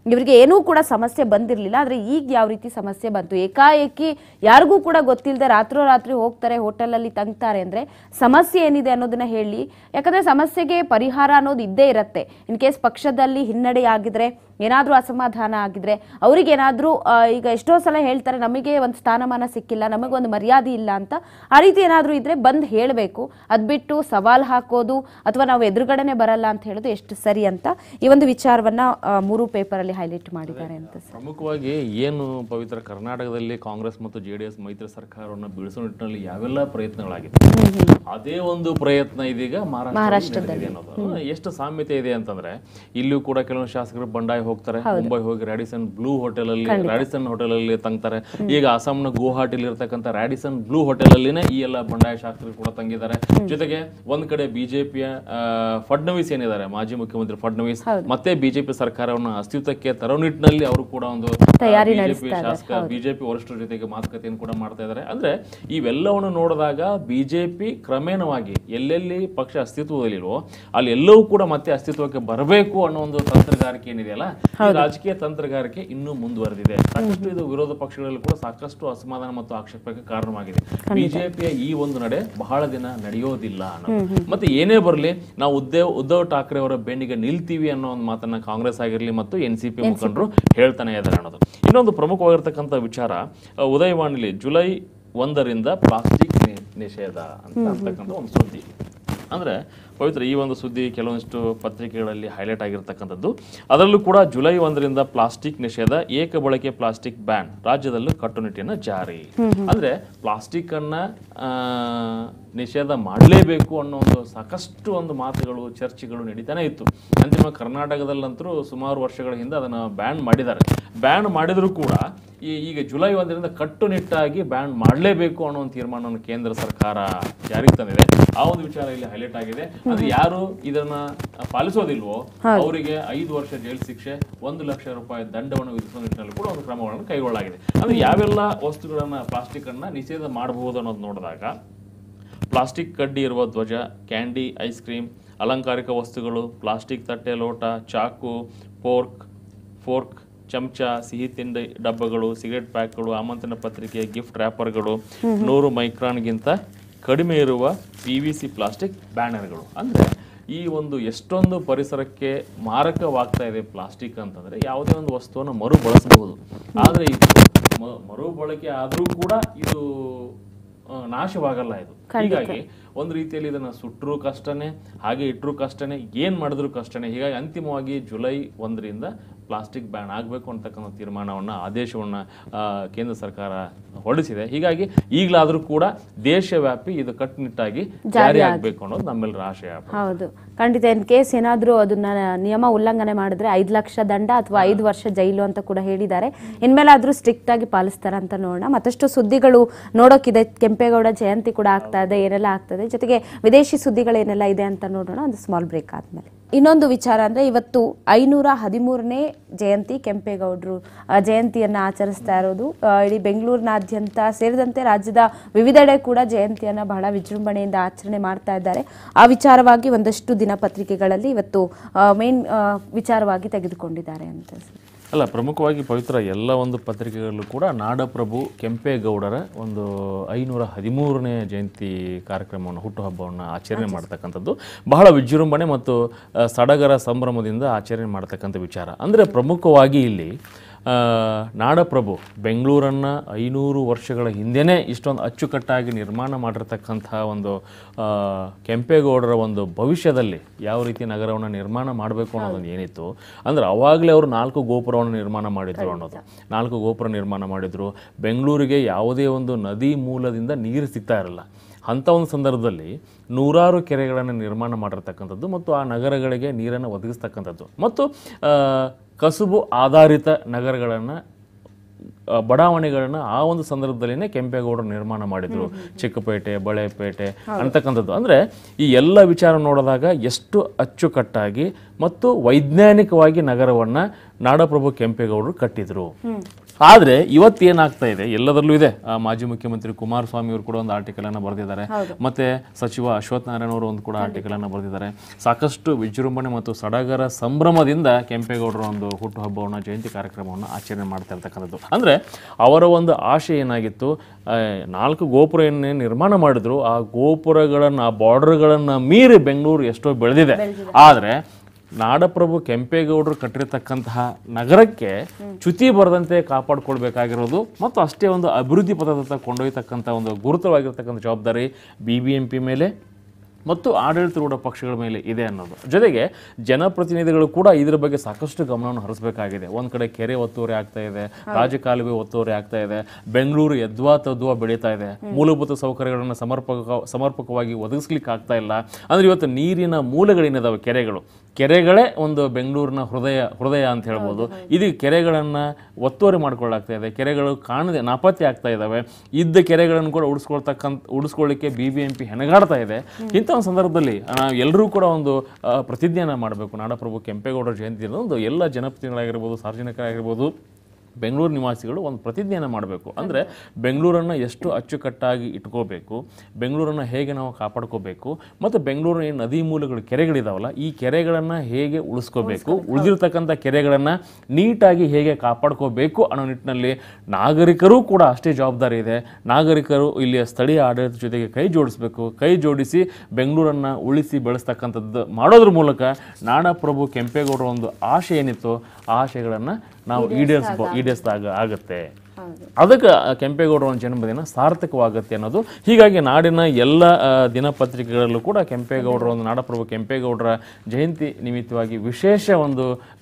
ಇವರಿಗೆ ಏನೂ ಕೂಡ ಸಮಸ್ಯೆ ಬಂದಿರಲಿಲ್ಲ. ಆದರೆ ಈಗ ಯಾವ ರೀತಿ ಸಮಸ್ಯೆ ಬಂತು, ಏಕಾಏಕಿ ಯಾರಿಗೂ ಕೂಡ ಗೊತ್ತಿಲ್ಲದೆ ರಾತ್ರೋರಾತ್ರಿ ಹೋಗ್ತಾರೆ, ಹೋಟೆಲಲ್ಲಿ ತಂಗ್ತಾರೆ ಅಂದರೆ ಸಮಸ್ಯೆ ಏನಿದೆ ಅನ್ನೋದನ್ನ ಹೇಳಿ. ಯಾಕಂದರೆ ಸಮಸ್ಯೆಗೆ ಪರಿಹಾರ ಅನ್ನೋದು ಇದ್ದೇ ಇರುತ್ತೆ. ಇನ್ ಕೇಸ್ ಪಕ್ಷದಲ್ಲಿ ಹಿನ್ನಡೆ ಆಗಿದ್ರೆ, ಏನಾದರೂ ಅಸಮಾಧಾನ ಆಗಿದ್ರೆ, ಅವ್ರಿಗೇನಾದರೂ ಈಗ ಎಷ್ಟೋ ಸಲ ಹೇಳ್ತಾರೆ ನಮಗೆ ಒಂದು ಸ್ಥಾನಮಾನ ಸಿಕ್ಕಿಲ್ಲ, ನಮಗೊಂದು ಮರ್ಯಾದೆ ಇಲ್ಲ ಅಂತ. ಆ ರೀತಿ ಏನಾದರೂ ಇದ್ರೆ ಬಂದು ಹೇಳಬೇಕು. ಅದು ಬಿಟ್ಟು ಸವಾಲು ಹಾಕೋದು ಅಥವಾ ನಾವು ಎದುರುಗಡೆನೆ ಬರಲ್ಲ ಅಂತ ಹೇಳೋದು ಎಷ್ಟು ಸರಿ ಅಂತ ಈ ಒಂದು ವಿಚಾರವನ್ನ ಮೂರು ಪೇಪರಲ್ಲಿ ಹೈಲೈಟ್ ಮಾಡಿದ್ದಾರೆ ಅಂತ. ಪ್ರಮುಖವಾಗಿ ಏನು ಪವಿತ್ರ ಕರ್ನಾಟಕದಲ್ಲಿ ಕಾಂಗ್ರೆಸ್ ಮತ್ತು ಜೆ ಡಿ ಎಸ್ ಮೈತ್ರಿ ಸರ್ಕಾರವನ್ನು ಬೀಳಿಸೋ ನಿಟ್ಟಿನಲ್ಲಿ ಯಾವೆಲ್ಲ ಪ್ರಯತ್ನಗಳಾಗಿದೆ, ಅದೇ ಒಂದು ಪ್ರಯತ್ನ ಇದೀಗ ಮಹಾರಾಷ್ಟ್ರದಲ್ಲಿ ಅನ್ನೋದು. ಎಷ್ಟು ಸಾಮ್ಯತೆ ಇದೆ ಅಂತಂದ್ರೆ, ಇಲ್ಲಿಯೂ ಕೂಡ ಕೆಲವೊಂದು ಶಾಸಕರು ಬಂಡಾಯ ಹೋಗ್ತಾರೆ, ಮುಂಬೈ ಹೋಗಿ ರ್ಯಾಡಿಸನ್ ಬ್ಲೂ ಹೋಟೆಲ್ ಅಲ್ಲಿ ರ್ಯಾಡಿಸನ್ ಹೋಟೆಲ್ ಅಲ್ಲಿ ತಂಗ್ತಾರೆ. ಈಗ ಅಸ್ಸಾಂನ ಗುವಾಹಟಿಲಿ ಇರತಕ್ಕಂಥ ರ್ಯಾಡಿಸನ್ ಬ್ಲೂ ಹೋಟೆಲ್ ಅಲ್ಲಿನೇ ಈ ಎಲ್ಲ ಬಂಡಾಯ ಶಾಸಕರು ಕೂಡ ತಂಗಿದ್ದಾರೆ. ಜೊತೆಗೆ ಒಂದ್ ಕಡೆ ಬಿಜೆಪಿಯ ಫಡ್ನವೀಸ್ ಏನಿದ್ದಾರೆ, ಮಾಜಿ ಮುಖ್ಯಮಂತ್ರಿ ಫಡ್ನವೀಸ್ ಮತ್ತೆ ಬಿಜೆಪಿ ಸರ್ಕಾರವನ್ನು ಅಸ್ತಿತ್ವಕ್ಕೆ ತರೋ ನಿಟ್ಟಿನಲ್ಲಿ ಅವರು ಕೂಡ ಒಂದು ಬಿಜೆಪಿ ಶಾಸಕ ಬಿಜೆಪಿ ವರಿಷ್ಠರ ಜೊತೆಗೆ ಮಾತುಕತೆಯನ್ನು ಕೂಡ ಮಾಡ್ತಾ ಇದ್ದಾರೆ. ಅಂದ್ರೆ ಇವೆಲ್ಲವನ್ನು ನೋಡಿದಾಗ ಬಿಜೆಪಿ ಕ್ರಮೇಣವಾಗಿ ಎಲ್ಲೆಲ್ಲಿ ಪಕ್ಷ ಅಸ್ತಿತ್ವದಲ್ಲಿಲ್ವೋ ಅಲ್ಲಿ ಎಲ್ಲವೂ ಕೂಡ ಮತ್ತೆ ಅಸ್ತಿತ್ವಕ್ಕೆ ಬರಬೇಕು ಅನ್ನೋ ಒಂದು ತಂತ್ರಗಾರಿಕೆ ಏನಿದೆಯಲ್ಲ, ಈ ರಾಜಕೀಯ ತಂತ್ರಗಾರಿಕೆ ಇನ್ನೂ ಮುಂದುವರೆದಿದೆ. ಸಾಕಷ್ಟು ಇದು ವಿರೋಧ ಪಕ್ಷಗಳಲ್ಲಿ ಕೂಡ ಸಾಕಷ್ಟು ಅಸಮಾಧಾನ ಮತ್ತು ಆಕ್ಷೇಪಕ್ಕೆ ಕಾರಣವಾಗಿದೆ. ಬಿಜೆಪಿಯ ಈ ಒಂದು ನಡೆ ಬಹಳ ದಿನ ನಡೆಯೋದಿಲ್ಲ ಅನ್ನೋದು. ಮತ್ತೆ ಏನೇ ಬರಲಿ ನಾವು ಉದ್ದೇವ್ ಉದ್ಧವ್ ಠಾಕ್ರೆ ಅವರ ಬೆನ್ನಿಗೆ ನಿಲ್ತೀವಿ ಅನ್ನೋ ಒಂದು ಮಾತನ್ನ ಕಾಂಗ್ರೆಸ್ ಆಗಿರಲಿ ಮತ್ತು ಎನ್ ಸಿ ಪಿ ಮುಖಂಡರು ಹೇಳ್ತಾನೆ ಇದ್ದಾರೆ ಅನ್ನೋದು. ಇನ್ನೊಂದು ಪ್ರಮುಖವಾಗಿರ್ತಕ್ಕಂಥ ವಿಚಾರ, ಉದಯವಾಣಿಲಿ ಜುಲೈ ಒಂದರಿಂದ ಪ್ಲಾಸ್ಟಿಕ್ ನಿಷೇಧ ಅಂತ ಅಂತಕ್ಕಂಥ ಒಂದು ಸುದ್ದಿ. ಅಂದರೆ ಪವಿತ್ರ ಈ ಒಂದು ಸುದ್ದಿ ಕೆಲವೊಂದಿಷ್ಟು ಪತ್ರಿಕೆಗಳಲ್ಲಿ ಹೈಲೈಟ್ ಆಗಿರ್ತಕ್ಕಂಥದ್ದು. ಅದರಲ್ಲೂ ಕೂಡ ಜುಲೈ ಒಂದರಿಂದ ಪ್ಲಾಸ್ಟಿಕ್ ನಿಷೇಧ, ಏಕ ಬಳಕೆ ಪ್ಲಾಸ್ಟಿಕ್ ಬ್ಯಾನ್, ರಾಜ್ಯದಲ್ಲೂ ಕಟ್ಟುನಿಟ್ಟಿನ ಜಾರಿ. ಅಂದ್ರೆ ಪ್ಲಾಸ್ಟಿಕ್ ಅನ್ನ ನಿಷೇಧ ಮಾಡಲೇಬೇಕು ಅನ್ನೋ ಒಂದು ಸಾಕಷ್ಟು ಒಂದು ಮಾತುಗಳು ಚರ್ಚೆಗಳು ನಡೀತಾನೆ ಇತ್ತು. ಅಂತಿಮ ಕರ್ನಾಟಕದಲ್ಲಂತರೂ ಸುಮಾರು ವರ್ಷಗಳ ಹಿಂದೆ ಅದನ್ನ ಬ್ಯಾನ್ ಮಾಡಿದ್ದಾರೆ. ಬ್ಯಾನ್ ಮಾಡಿದ್ರು ಕೂಡ ಈ ಈಗ ಜುಲೈ ಒಂದರಿಂದ ಕಟ್ಟುನಿಟ್ಟಾಗಿ ಬ್ಯಾನ್ ಮಾಡಲೇಬೇಕು ಅನ್ನೋ ಒಂದು ತೀರ್ಮಾನವನ್ನು ಕೇಂದ್ರ ಸರ್ಕಾರ ಜಾರಿಗೆ ತಂದಿದೆ. ಆ ಒಂದು ವಿಚಾರ ಇಲ್ಲಿ ಹೈಲೈಟ್ ಆಗಿದೆ. ಅಂದ್ರೆ ಯಾರು ಇದನ್ನ ಪಾಲಿಸೋದಿಲ್ವೋ ಅವರಿಗೆ ಐದು ವರ್ಷ ಜೈಲು ಶಿಕ್ಷೆ, ಒಂದು ಲಕ್ಷ ರೂಪಾಯಿ ದಂಡವನ್ನು ವಿಧಿಸುವ ನಿಟ್ಟಿನಲ್ಲಿ ಕೂಡ ಒಂದು ಕ್ರಮಗಳನ್ನು ಕೈಗೊಳ್ಳಲಾಗಿದೆ. ಅಂದ್ರೆ ಯಾವೆಲ್ಲ ವಸ್ತುಗಳನ್ನ ಪ್ಲಾಸ್ಟಿಕ್ ಅನ್ನ ನಿಷೇಧ ಮಾಡಬಹುದು ಅನ್ನೋದು ನೋಡಿದಾಗ, ಪ್ಲಾಸ್ಟಿಕ್ ಕಡ್ಡಿ ಇರುವ ಧ್ವಜ, ಕ್ಯಾಂಡಿ, ಐಸ್ ಕ್ರೀಮ್, ಅಲಂಕಾರಿಕ ವಸ್ತುಗಳು, ಪ್ಲಾಸ್ಟಿಕ್ ತಟ್ಟೆ, ಲೋಟ, ಚಾಕು, ಫೋರ್ಕ್ ಫೋರ್ಕ್ ಚಮಚ, ಸಿಹಿ ತಿಂಡಿ ಡಬ್ಬಗಳು, ಸಿಗರೆಟ್ ಪ್ಯಾಕ್ಗಳು, ಆಮಂತ್ರಣ ಪತ್ರಿಕೆ, ಗಿಫ್ಟ್ ರ್ಯಾಪರ್ಗಳು, ನೂರು ಮೈಕ್ರಾನ್ಗಿಂತ ಕಡಿಮೆ ಇರುವ ಪಿ ವಿ ಸಿ ಪ್ಲಾಸ್ಟಿಕ್ ಬ್ಯಾನರ್ಗಳು. ಅಂದರೆ ಈ ಒಂದು ಎಷ್ಟೊಂದು ಪರಿಸರಕ್ಕೆ ಮಾರಕವಾಗ್ತಾ ಇದೆ ಪ್ಲಾಸ್ಟಿಕ್ ಅಂತಂದರೆ, ಯಾವುದೇ ಒಂದು ವಸ್ತುವನ್ನು ಮರು ಬಳಸಬಹುದು. ಆದರೆ ಇದು ಮರುಬಳಕೆ ಆದರೂ ಕೂಡ ಇದು ನಾಶವಾಗಲ್ಲ ಇದು. ಹೀಗಾಗಿ ಒಂದು ರೀತಿಯಲ್ಲಿ ಇದನ್ನು ಸುಟ್ಟರೂ ಕಷ್ಟನೇ, ಹಾಗೆ ಇಟ್ಟರೂ ಕಷ್ಟನೇ, ಏನು ಮಾಡಿದ್ರೂ ಕಷ್ಟನೇ. ಹೀಗಾಗಿ ಅಂತಿಮವಾಗಿ ಜುಲೈ ಒಂದರಿಂದ ಪ್ಲಾಸ್ಟಿಕ್ ಬ್ಯಾನ್ ಆಗಬೇಕು ಅಂತಕ್ಕಂಥ ತೀರ್ಮಾನವನ್ನು, ಆದೇಶವನ್ನು ಕೇಂದ್ರ ಸರ್ಕಾರ ಹೊರಡಿಸಿದೆ. ಹೀಗಾಗಿ ಈಗಲಾದರೂ ಕೂಡ ದೇಶವ್ಯಾಪಿ ಇದು ಕಟ್ಟುನಿಟ್ಟಾಗಿ ಜಾರಿ ಆಗಬೇಕು ಅನ್ನೋದು ನಮ್ಮೆಲ್ಲರ ಆಶಯ. ಹೌದು, ಖಂಡಿತ. ಇನ್ ಕೇಸ್ ಏನಾದರೂ ಅದನ್ನ ನಿಯಮ ಉಲ್ಲಂಘನೆ ಮಾಡಿದ್ರೆ ಐದು ಲಕ್ಷ ದಂಡ ಅಥವಾ ಐದು ವರ್ಷ ಜೈಲು ಅಂತ ಕೂಡ ಹೇಳಿದ್ದಾರೆ. ಇನ್ಮೇಲಾದ್ರೂ ಸ್ಟ್ರಿಕ್ಟ್ ಆಗಿ ಪಾಲಿಸ್ತಾರ ಅಂತ ನೋಡೋಣ. ಮತ್ತಷ್ಟು ಸುದ್ದಿಗಳು ನೋಡೋಕಿದೆ. ಕೆಂಪೇಗೌಡ ಜಯಂತಿ ಕೂಡ ಆಗ್ತಾ ಇದೆ, ಏನೆಲ್ಲ ಆಗ್ತದೆ, ಜೊತೆಗೆ ವಿದೇಶಿ ಸುದ್ದಿಗಳೇನೆಲ್ಲ ಇದೆ ಅಂತ ನೋಡೋಣ ಒಂದು ಸ್ಮಾಲ್ ಬ್ರೇಕ್ ಆದ್ಮೇಲೆ. ಇನ್ನೊಂದು ವಿಚಾರ ಅಂದ್ರೆ, ಇವತ್ತು ಐನೂರ ಹದಿಮೂರನೇ ಜಯಂತಿ, ಕೆಂಪೇಗೌಡರು ಜಯಂತಿಯನ್ನ ಆಚರಿಸ್ತಾ ಇರೋದು. ಇಡೀ ಬೆಂಗಳೂರಿನಾದ್ಯಂತ ಸೇರಿದಂತೆ ರಾಜ್ಯದ ವಿವಿಧೆಡೆ ಕೂಡ ಜಯಂತಿಯನ್ನ ಬಹಳ ವಿಜೃಂಭಣೆಯಿಂದ ಆಚರಣೆ ಮಾಡ್ತಾ ಇದ್ದಾರೆ. ಆ ವಿಚಾರವಾಗಿ ಒಂದಷ್ಟು ದಿನಪತ್ರಿಕೆಗಳಲ್ಲಿ ಇವತ್ತು ಮೇನ್ ವಿಚಾರವಾಗಿ ತೆಗೆದುಕೊಂಡಿದ್ದಾರೆ ಅಂತ. ಅಲ್ಲ, ಪ್ರಮುಖವಾಗಿ ಪವಿತ್ರ ಎಲ್ಲ ಒಂದು ಪತ್ರಿಕೆಗಳಲ್ಲೂ ಕೂಡ ನಾಡಪ್ರಭು ಕೆಂಪೇಗೌಡರ ಒಂದು ಐನೂರ ಹದಿಮೂರನೇ ಜಯಂತಿ ಕಾರ್ಯಕ್ರಮವನ್ನು, ಹುಟ್ಟುಹಬ್ಬವನ್ನು ಆಚರಣೆ ಮಾಡ್ತಕ್ಕಂಥದ್ದು ಬಹಳ ವಿಜೃಂಭಣೆ ಮತ್ತು ಸಡಗರ ಸಂಭ್ರಮದಿಂದ ಆಚರಣೆ ಮಾಡ್ತಕ್ಕಂಥ ವಿಚಾರ. ಅಂದರೆ ಪ್ರಮುಖವಾಗಿ ಇಲ್ಲಿ ನಾಡಪ್ರಭು ಬೆಂಗಳೂರನ್ನು ಐನೂರು ವರ್ಷಗಳ ಹಿಂದೆಯೇ ಇಷ್ಟೊಂದು ಅಚ್ಚುಕಟ್ಟಾಗಿ ನಿರ್ಮಾಣ ಮಾಡಿರ್ತಕ್ಕಂಥ ಒಂದು ಕೆಂಪೇಗೌಡರ ಒಂದು ಭವಿಷ್ಯದಲ್ಲಿ ಯಾವ ರೀತಿ ನಗರವನ್ನು ನಿರ್ಮಾಣ ಮಾಡಬೇಕು ಅನ್ನೋದೊಂದು ಏನಿತ್ತು ಅಂದರೆ, ಅವಾಗಲೇ ಅವರು ನಾಲ್ಕು ಗೋಪುರವನ್ನು ನಿರ್ಮಾಣ ಮಾಡಿದ್ರು ಅನ್ನೋದು. ನಾಲ್ಕು ಗೋಪುರ ನಿರ್ಮಾಣ ಮಾಡಿದರು. ಬೆಂಗಳೂರಿಗೆ ಯಾವುದೇ ಒಂದು ನದಿ ಮೂಲದಿಂದ ನೀರು ಸಿಗ್ತಾ ಇರಲ್ಲ. ಅಂಥ ಒಂದು ಸಂದರ್ಭದಲ್ಲಿ ನೂರಾರು ಕೆರೆಗಳನ್ನು ನಿರ್ಮಾಣ ಮಾಡಿರ್ತಕ್ಕಂಥದ್ದು ಮತ್ತು ಆ ನಗರಗಳಿಗೆ ನೀರನ್ನು ಒದಗಿಸ್ತಕ್ಕಂಥದ್ದು ಮತ್ತು ಕಸುಬು ಆಧಾರಿತ ನಗರಗಳನ್ನು, ಬಡಾವಣೆಗಳನ್ನು ಆ ಒಂದು ಸಂದರ್ಭದಲ್ಲಿನೇ ಕೆಂಪೇಗೌಡರು ನಿರ್ಮಾಣ ಮಾಡಿದರು. ಚಿಕ್ಕಪೇಟೆ, ಬಳೆಪೇಟೆ ಅಂತಕ್ಕಂಥದ್ದು. ಅಂದರೆ ಈ ಎಲ್ಲ ವಿಚಾರ ನೋಡಿದಾಗ ಎಷ್ಟು ಅಚ್ಚುಕಟ್ಟಾಗಿ ಮತ್ತು ವೈಜ್ಞಾನಿಕವಾಗಿ ನಗರವನ್ನು ನಾಡಪ್ರಭು ಕೆಂಪೇಗೌಡರು ಕಟ್ಟಿದ್ರು. ಆದರೆ ಇವತ್ತೇನಾಗ್ತಾ ಇದೆ, ಎಲ್ಲದರಲ್ಲೂ ಇದೆ. ಮಾಜಿ ಮುಖ್ಯಮಂತ್ರಿ ಕುಮಾರಸ್ವಾಮಿ ಅವರು ಕೂಡ ಒಂದು ಆರ್ಟಿಕಲ್ ಅನ್ನು ಬರೆದಿದ್ದಾರೆ, ಮತ್ತೆ ಸಚಿವ ಅಶ್ವಥ್ ನಾರಾಯಣ ಅವರು ಒಂದು ಕೂಡ ಆರ್ಟಿಕಲ್ ಅನ್ನು ಬರೆದಿದ್ದಾರೆ. ಸಾಕಷ್ಟು ವಿಜೃಂಭಣೆ ಮತ್ತು ಸಡಗರ ಸಂಭ್ರಮದಿಂದ ಕೆಂಪೇಗೌಡರ ಒಂದು ಹುಟ್ಟುಹಬ್ಬವನ್ನು, ಜಯಂತಿ ಕಾರ್ಯಕ್ರಮವನ್ನು ಆಚರಣೆ ಮಾಡ್ತಾ ಇರ್ತಕ್ಕಂಥದ್ದು. ಅಂದರೆ ಅವರ ಒಂದು ಆಶೆ ಏನಾಗಿತ್ತು, ನಾಲ್ಕು ಗೋಪುರ ಏನೇ ನಿರ್ಮಾಣ ಮಾಡಿದ್ರು, ಆ ಗೋಪುರಗಳನ್ನು, ಆ ಬಾರ್ಡರ್ಗಳನ್ನು ಮೀರಿ ಬೆಂಗಳೂರು ಎಷ್ಟೋ ಬೆಳೆದಿದೆ. ಆದರೆ ನಾಡಪ್ರಭು ಕೆಂಪೇಗೌಡರು ಕಟ್ಟಿರತಕ್ಕಂತಹ ನಗರಕ್ಕೆ ಚ್ಯುತಿ ಬರದಂತೆ ಕಾಪಾಡ್ಕೊಳ್ಬೇಕಾಗಿರೋದು ಮತ್ತು ಅಷ್ಟೇ ಒಂದು ಅಭಿವೃದ್ಧಿ ಪಥದತ್ತ ಕೊಂಡೊಯ್ಯತಕ್ಕಂಥ ಒಂದು ಗುರುತವಾಗಿರ್ತಕ್ಕಂಥ ಜವಾಬ್ದಾರಿ ಬಿ ಬಿ ಎಂ ಪಿ ಮೇಲೆ ಮತ್ತು ಆಡಳಿತಾರೂಢ ಪಕ್ಷಗಳ ಮೇಲೆ ಇದೆ ಅನ್ನೋದು. ಜೊತೆಗೆ ಜನಪ್ರತಿನಿಧಿಗಳು ಕೂಡ ಇದರ ಬಗ್ಗೆ ಸಾಕಷ್ಟು ಗಮನವನ್ನು ಹರಿಸಬೇಕಾಗಿದೆ. ಒಂದು ಕಡೆ ಕೆರೆ ಒತ್ತುವರಿ ಆಗ್ತಾ ಇದೆ, ರಾಜಕಾಲುವೆ ಒತ್ತುವರಿ ಆಗ್ತಾ ಇದೆ, ಬೆಂಗಳೂರು ಎದ್ವಾ ತದ್ವಾ ಬೆಳೀತಾ ಇದೆ, ಮೂಲಭೂತ ಸೌಕರ್ಯಗಳನ್ನು ಸಮರ್ಪಕ ಸಮರ್ಪಕವಾಗಿ ಒದಗಿಸ್ಲಿಕ್ಕೆ ಆಗ್ತಾ ಇಲ್ಲ. ಅಂದರೆ ಇವತ್ತು ನೀರಿನ ಮೂಲಗಳೇನಿದಾವೆ, ಕೆರೆಗಳು ಕೆರೆಗಳೇ ಒಂದು ಬೆಂಗಳೂರಿನ ಹೃದಯ ಹೃದಯ ಅಂತ ಹೇಳ್ಬೋದು. ಇದು ಕೆರೆಗಳನ್ನು ಒತ್ತುವರಿ ಮಾಡ್ಕೊಳ್ಳಾಗ್ತಾ ಇದೆ, ಕೆರೆಗಳು ಕಾಣದೆ ನಾಪತ್ತೆ ಆಗ್ತಾ ಇದ್ದಾವೆ. ಇದ್ದ ಕೆರೆಗಳನ್ನು ಕೂಡ ಉಳಿಸ್ಕೊಳ್ತಕ್ಕಂಥ ಉಳಿಸ್ಕೊಳ್ಳಿಕ್ಕೆ ಬಿ ಬಿ ಎಂ ಪಿ ಹೆಣಗಾಡ್ತಾ ಇದೆ. ಇಂಥ ಒಂದು ಸಂದರ್ಭದಲ್ಲಿ ನಾವು ಎಲ್ಲರೂ ಕೂಡ ಒಂದು ಪ್ರತಿಜ್ಞೆಯನ್ನು ಮಾಡಬೇಕು. ನಾಡಪ್ರಭು ಕೆಂಪೇಗೌಡರ ಜಯಂತಿ ಒಂದು ಎಲ್ಲ ಜನಪ್ರತಿನಿಧಿಗಳಾಗಿರ್ಬೋದು, ಸಾರ್ವಜನಿಕರಾಗಿರ್ಬೋದು, ಬೆಂಗಳೂರು ನಿವಾಸಿಗಳು ಒಂದು ಪ್ರತಿಜ್ಞೆಯನ್ನು ಮಾಡಬೇಕು. ಅಂದರೆ ಬೆಂಗಳೂರನ್ನು ಎಷ್ಟು ಅಚ್ಚುಕಟ್ಟಾಗಿ ಇಟ್ಕೋಬೇಕು, ಬೆಂಗಳೂರನ್ನು ಹೇಗೆ ನಾವು ಕಾಪಾಡ್ಕೋಬೇಕು, ಮತ್ತು ಬೆಂಗಳೂರಿನ ಏನು ನದಿ ಮೂಲಗಳು, ಕೆರೆಗಳಿದಾವಲ್ಲ, ಈ ಕೆರೆಗಳನ್ನು ಹೇಗೆ ಉಳಿಸ್ಕೋಬೇಕು, ಉಳಿದಿರ್ತಕ್ಕಂಥ ಕೆರೆಗಳನ್ನು ನೀಟಾಗಿ ಹೇಗೆ ಕಾಪಾಡ್ಕೋಬೇಕು ಅನ್ನೋ ನಿಟ್ಟಿನಲ್ಲಿ ನಾಗರಿಕರೂ ಕೂಡ ಅಷ್ಟೇ ಜವಾಬ್ದಾರಿ ಇದೆ. ನಾಗರಿಕರು ಇಲ್ಲಿಯ ಸ್ಥಳೀಯ ಆಡಳಿತ ಜೊತೆಗೆ ಕೈ ಜೋಡಿಸಬೇಕು. ಕೈ ಜೋಡಿಸಿ ಬೆಂಗಳೂರನ್ನು ಉಳಿಸಿ ಬೆಳೆಸ್ತಕ್ಕಂಥದ್ದು ಮಾಡೋದ್ರ ಮೂಲಕ ನಾಡಪ್ರಭು ಕೆಂಪೇಗೌಡರ ಒಂದು ಆಶೆ ಏನಿತ್ತು, ಆ ಆಶೆಗಳನ್ನು ನಾವು ಈಡೇರಿಸ್ಬೋ ಈಡೇರಿಸಿದಾಗ ಆಗುತ್ತೆ. ಅದಕ್ಕೆ ಕೆಂಪೇಗೌಡರ ಒಂದು ಜನ್ಮದಿನ ಸಾರ್ಥಕವಾಗುತ್ತೆ ಅನ್ನೋದು. ಹೀಗಾಗಿ ನಾಡಿನ ಎಲ್ಲ ದಿನಪತ್ರಿಕೆಗಳಲ್ಲೂ ಕೂಡ ಕೆಂಪೇಗೌಡರ ಒಂದು ನಾಡಪ್ರಭು ಕೆಂಪೇಗೌಡರ ಜಯಂತಿ ನಿಮಿತ್ತವಾಗಿ ವಿಶೇಷ ಒಂದು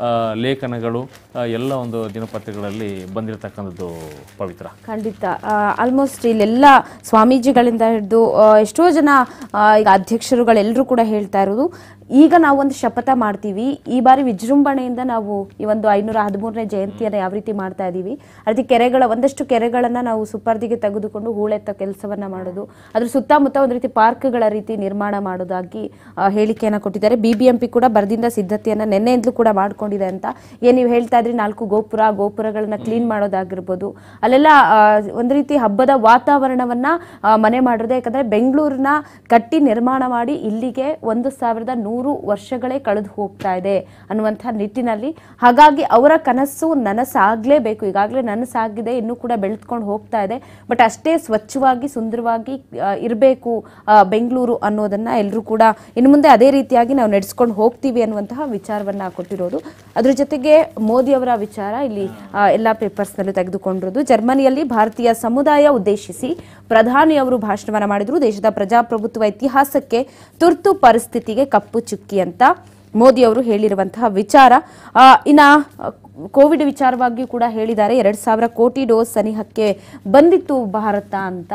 ಲೇಖನಗಳು ಎಲ್ಲ ಒಂದು ದಿನಪತ್ರಿಕೆಗಳಲ್ಲಿ ಬಂದಿರತಕ್ಕಂಥದ್ದು ಪವಿತ್ರ. ಖಂಡಿತ. ಆಲ್ಮೋಸ್ಟ್ ಇಲ್ಲೆಲ್ಲ ಸ್ವಾಮೀಜಿಗಳಿಂದ ಹಿಡಿದು ಎಷ್ಟೋ ಜನ ಈಗ ಅಧ್ಯಕ್ಷರುಗಳೆಲ್ಲರೂ ಕೂಡ ಹೇಳ್ತಾ ಇರೋದು, ಈಗ ನಾವು ಒಂದು ಶಪಥ ಮಾಡ್ತೀವಿ, ಈ ಬಾರಿ ವಿಜೃಂಭಣೆಯಿಂದ ನಾವು ಈ ಒಂದು ಐನೂರ ಹದಿಮೂರನೇ ಜಯಂತಿಯನ್ನು ಯಾವ ರೀತಿ ಮಾಡ್ತಾ ಇದ್ದೀವಿ, ಅದೇ ಕೆರೆಗಳ ಒಂದಷ್ಟು ಕೆರೆಗಳನ್ನು ನಾವು ಸುಪರ್ದಿಗೆ ತೆಗೆದುಕೊಂಡು ಹೂಳೆತ್ತ ಕೆಲಸವನ್ನ ಮಾಡೋದು, ಅದ್ರ ಸುತ್ತಮುತ್ತ ಒಂದು ರೀತಿ ಪಾರ್ಕ್ಗಳ ರೀತಿ ನಿರ್ಮಾಣ ಮಾಡೋದಾಗಿ ಹೇಳಿಕೆಯನ್ನು ಕೊಟ್ಟಿದ್ದಾರೆ. ಬಿ ಬಿ ಎಂ ಪಿ ಕೂಡ ಬರದಿಂದ ಸಿದ್ಧತೆಯನ್ನು ನಿನ್ನೆಯಿಂದಲೂ ಕೂಡ ಮಾಡ್ಕೊಂಡಿದೆ ಅಂತ. ಏನು ನೀವು ಹೇಳ್ತಾ ಇದ್ರಿ, ನಾಲ್ಕು ಗೋಪುರ ಗೋಪುರಗಳನ್ನ ಕ್ಲೀನ್ ಮಾಡೋದಾಗಿರ್ಬೋದು, ಅಲ್ಲೆಲ್ಲ ಒಂದು ರೀತಿ ಹಬ್ಬದ ವಾತಾವರಣವನ್ನ ಮನೆ ಮಾಡಿರೋದು. ಯಾಕಂದ್ರೆ ಬೆಂಗಳೂರನ್ನ ಕಟ್ಟಿ ನಿರ್ಮಾಣ ಮಾಡಿ ಇಲ್ಲಿಗೆ ಒಂದು ಸಾವಿರದ ನೂರು ವರ್ಷಗಳೇ ಕಳೆದು ಹೋಗ್ತಾ ಇದೆ ಅನ್ನುವಂಥ ನಿಟ್ಟಿನಲ್ಲಿ, ಹಾಗಾಗಿ ಅವರ ಕನಸು ನನಸಾಗಲೇಬೇಕು. ಈಗಾಗಲೇ ನನಸಾಗಿದೆ, ಇನ್ನೂ ಕೂಡ ಬೆಳೆದುಕೊಂಡು ಹೋಗ್ತಾ ಇದೆ. ಬಟ್ ಅಷ್ಟೇ ಸ್ವಚ್ಛವಾಗಿ ಸುಂದರವಾಗಿ ಇರಬೇಕು ಬೆಂಗಳೂರು ಅನ್ನೋದನ್ನ ಎಲ್ಲರೂ ಕೂಡ ಇನ್ನು ಮುಂದೆ ಅದೇ ರೀತಿಯಾಗಿ ನಾವು ನಡೆಸ್ಕೊಂಡು ಹೋಗ್ತೀವಿ ಅನ್ನುವಂತಹ ವಿಚಾರವನ್ನ ಕೊಟ್ಟಿರೋದು. ಅದ್ರ ಜೊತೆಗೆ ಮೋದಿ ಅವರ ವಿಚಾರ ಇಲ್ಲಿ ಎಲ್ಲ ಪೇಪರ್ಸ್ನಲ್ಲೂ ತೆಗೆದುಕೊಂಡಿರೋದು. ಜರ್ಮನಿಯಲ್ಲಿ ಭಾರತೀಯ ಸಮುದಾಯ ಉದ್ದೇಶಿಸಿ ಪ್ರಧಾನಿ ಅವರು ಭಾಷಣವನ್ನ ಮಾಡಿದ್ರು. ದೇಶದ ಪ್ರಜಾಪ್ರಭುತ್ವ ಇತಿಹಾಸಕ್ಕೆ ತುರ್ತು ಪರಿಸ್ಥಿತಿಗೆ ಕಪ್ಪು ಚುಕ್ಕಿ ಅಂತ ಮೋದಿ ಅವರು ಹೇಳಿರುವಂತಹ ವಿಚಾರ. ಇನ್ನ ಕೋವಿಡ್ ವಿಚಾರವಾಗಿಯೂ ಕೂಡ ಹೇಳಿದ್ದಾರೆ. ಎರಡ್ ಸಾವಿರ ಕೋಟಿ ಡೋಸ್ ಸನಿಹಕ್ಕೆ ಬಂದಿತ್ತು ಭಾರತ ಅಂತ.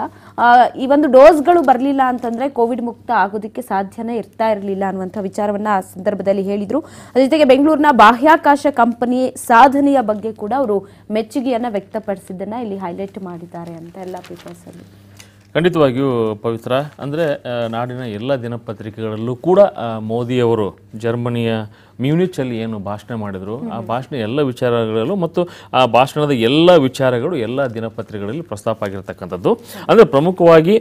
ಈ ಒಂದು ಡೋಸ್ಗಳು ಬರಲಿಲ್ಲ ಅಂತಂದ್ರೆ ಕೋವಿಡ್ ಮುಕ್ತ ಆಗೋದಕ್ಕೆ ಸಾಧ್ಯನೇ ಇರ್ತಾ ಇರಲಿಲ್ಲ ಅನ್ನುವಂಥ ವಿಚಾರವನ್ನ ಆ ಸಂದರ್ಭದಲ್ಲಿ ಹೇಳಿದ್ರು. ಅದ್ರ ಜೊತೆಗೆ ಬೆಂಗಳೂರಿನ ಬಾಹ್ಯಾಕಾಶ ಕಂಪನಿ ಸಾಧನೆಯ ಬಗ್ಗೆ ಕೂಡ ಅವರು ಮೆಚ್ಚುಗೆಯನ್ನ ವ್ಯಕ್ತಪಡಿಸಿದ್ದನ್ನ ಇಲ್ಲಿ ಹೈಲೈಟ್ ಮಾಡಿದ್ದಾರೆ ಅಂತ ಎಲ್ಲ ಪೇಪರ್ಸ್ ಅಲ್ಲಿ. ಖಂಡಿತವಾಗಿಯೂ ಪವಿತ್ರ. ಅಂದರೆ ನಾಡಿನ ಎಲ್ಲ ದಿನಪತ್ರಿಕೆಗಳಲ್ಲೂ ಕೂಡ ಮೋದಿಯವರು ಜರ್ಮನಿಯ ಮ್ಯೂನಿಚಲ್ಲಿ ಏನು ಭಾಷಣ ಮಾಡಿದರು, ಆ ಭಾಷಣ ಎಲ್ಲ ವಿಚಾರಗಳಲ್ಲೂ ಮತ್ತು ಆ ಭಾಷಣದ ಎಲ್ಲ ವಿಚಾರಗಳು ಎಲ್ಲ ದಿನಪತ್ರಿಕೆಗಳಲ್ಲಿ ಪ್ರಸ್ತಾಪ ಆಗಿರತಕ್ಕಂಥದ್ದು. ಅಂದರೆ ಪ್ರಮುಖವಾಗಿ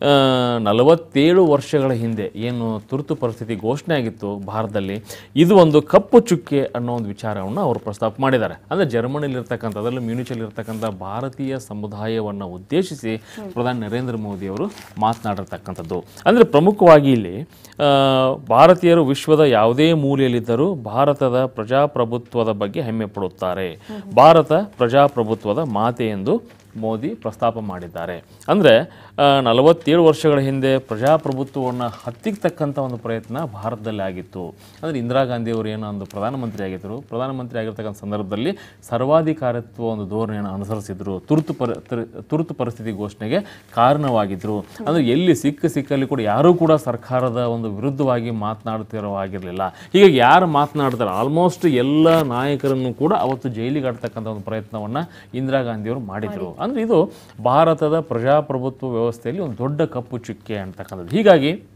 ನಲವತ್ತೇಳು ವರ್ಷಗಳ ಹಿಂದೆ ಏನು ತುರ್ತು ಪರಿಸ್ಥಿತಿ ಘೋಷಣೆ ಆಗಿತ್ತು ಭಾರತದಲ್ಲಿ, ಇದು ಒಂದು ಕಪ್ಪು ಚುಕ್ಕೆ ಅನ್ನೋ ಒಂದು ವಿಚಾರವನ್ನು ಅವರು ಪ್ರಸ್ತಾಪ ಮಾಡಿದ್ದಾರೆ. ಅಂದರೆ ಜರ್ಮನಿಲಿರ್ತಕ್ಕಂಥ, ಅದರಲ್ಲಿ ಮ್ಯೂನಿಚಲ್ಲಿ ಇರ್ತಕ್ಕಂಥ ಭಾರತೀಯ ಸಮುದಾಯವನ್ನು ಉದ್ದೇಶಿಸಿ ಪ್ರಧಾನಿ ನರೇಂದ್ರ ಮೋದಿ ಅವರು ಮಾತನಾಡಿರ್ತಕ್ಕಂಥದ್ದು. ಅಂದರೆ ಪ್ರಮುಖವಾಗಿ ಇಲ್ಲಿ ಭಾರತೀಯರು ವಿಶ್ವದ ಯಾವುದೇ ಮೂಲೆಯಲ್ಲಿದ್ದರೂ ಭಾರತದ ಪ್ರಜಾಪ್ರಭುತ್ವದ ಬಗ್ಗೆ ಹೆಮ್ಮೆ ಪಡುತ್ತಾರೆ. ಭಾರತ ಪ್ರಜಾಪ್ರಭುತ್ವದ ಮಾತೆ ಎಂದು ಮೋದಿ ಪ್ರಸ್ತಾಪ ಮಾಡಿದ್ದಾರೆ. ಅಂದರೆ ನಲವತ್ತೇಳು ವರ್ಷಗಳ ಹಿಂದೆ ಪ್ರಜಾಪ್ರಭುತ್ವವನ್ನು ಹತ್ತಿಕ್ಕತಕ್ಕಂಥ ಒಂದು ಪ್ರಯತ್ನ ಭಾರತದಲ್ಲಿ ಆಗಿತ್ತು. ಅಂದರೆ ಇಂದಿರಾ ಗಾಂಧಿಯವರು ಏನೋ ಒಂದು ಪ್ರಧಾನಮಂತ್ರಿ ಆಗಿದ್ದರು. ಪ್ರಧಾನಮಂತ್ರಿ ಆಗಿರ್ತಕ್ಕಂಥ ಸಂದರ್ಭದಲ್ಲಿ ಸರ್ವಾಧಿಕಾರತ್ವ ಒಂದು ಧೋರಣೆಯನ್ನು ಅನುಸರಿಸಿದ್ರು. ತುರ್ತು ಪರಿ ತುರ್ತು ಪರಿಸ್ಥಿತಿ ಘೋಷಣೆಗೆ ಕಾರಣವಾಗಿದ್ದರು. ಅಂದರೆ ಎಲ್ಲಿ ಸಿಕ್ಕ ಸಿಕ್ಕಲ್ಲಿ ಕೂಡ ಯಾರೂ ಕೂಡ ಸರ್ಕಾರದ ಒಂದು ವಿರುದ್ಧವಾಗಿ ಮಾತನಾಡುತ್ತಿರೋ ಆಗಿರಲಿಲ್ಲ. ಹೀಗಾಗಿ ಯಾರು ಮಾತನಾಡ್ತಾರೆ, ಆಲ್ಮೋಸ್ಟ್ ಎಲ್ಲ ನಾಯಕರನ್ನು ಕೂಡ ಅವತ್ತು ಜೈಲಿಗೆ ಆಡ್ತಕ್ಕಂಥ ಒಂದು ಪ್ರಯತ್ನವನ್ನು ಇಂದಿರಾ ಗಾಂಧಿಯವರು ಮಾಡಿದರು. ಅಂದರೆ ಇದು ಭಾರತದ ಪ್ರಜಾಪ್ರಭುತ್ವ ವ್ಯವಸ್ಥೆಯಲ್ಲಿ ಒಂದು ದೊಡ್ಡ ಕಪ್ಪು ಚುಕ್ಕೆ ಅಂತಕ್ಕಂಥದ್ದು. ಹೀಗಾಗಿ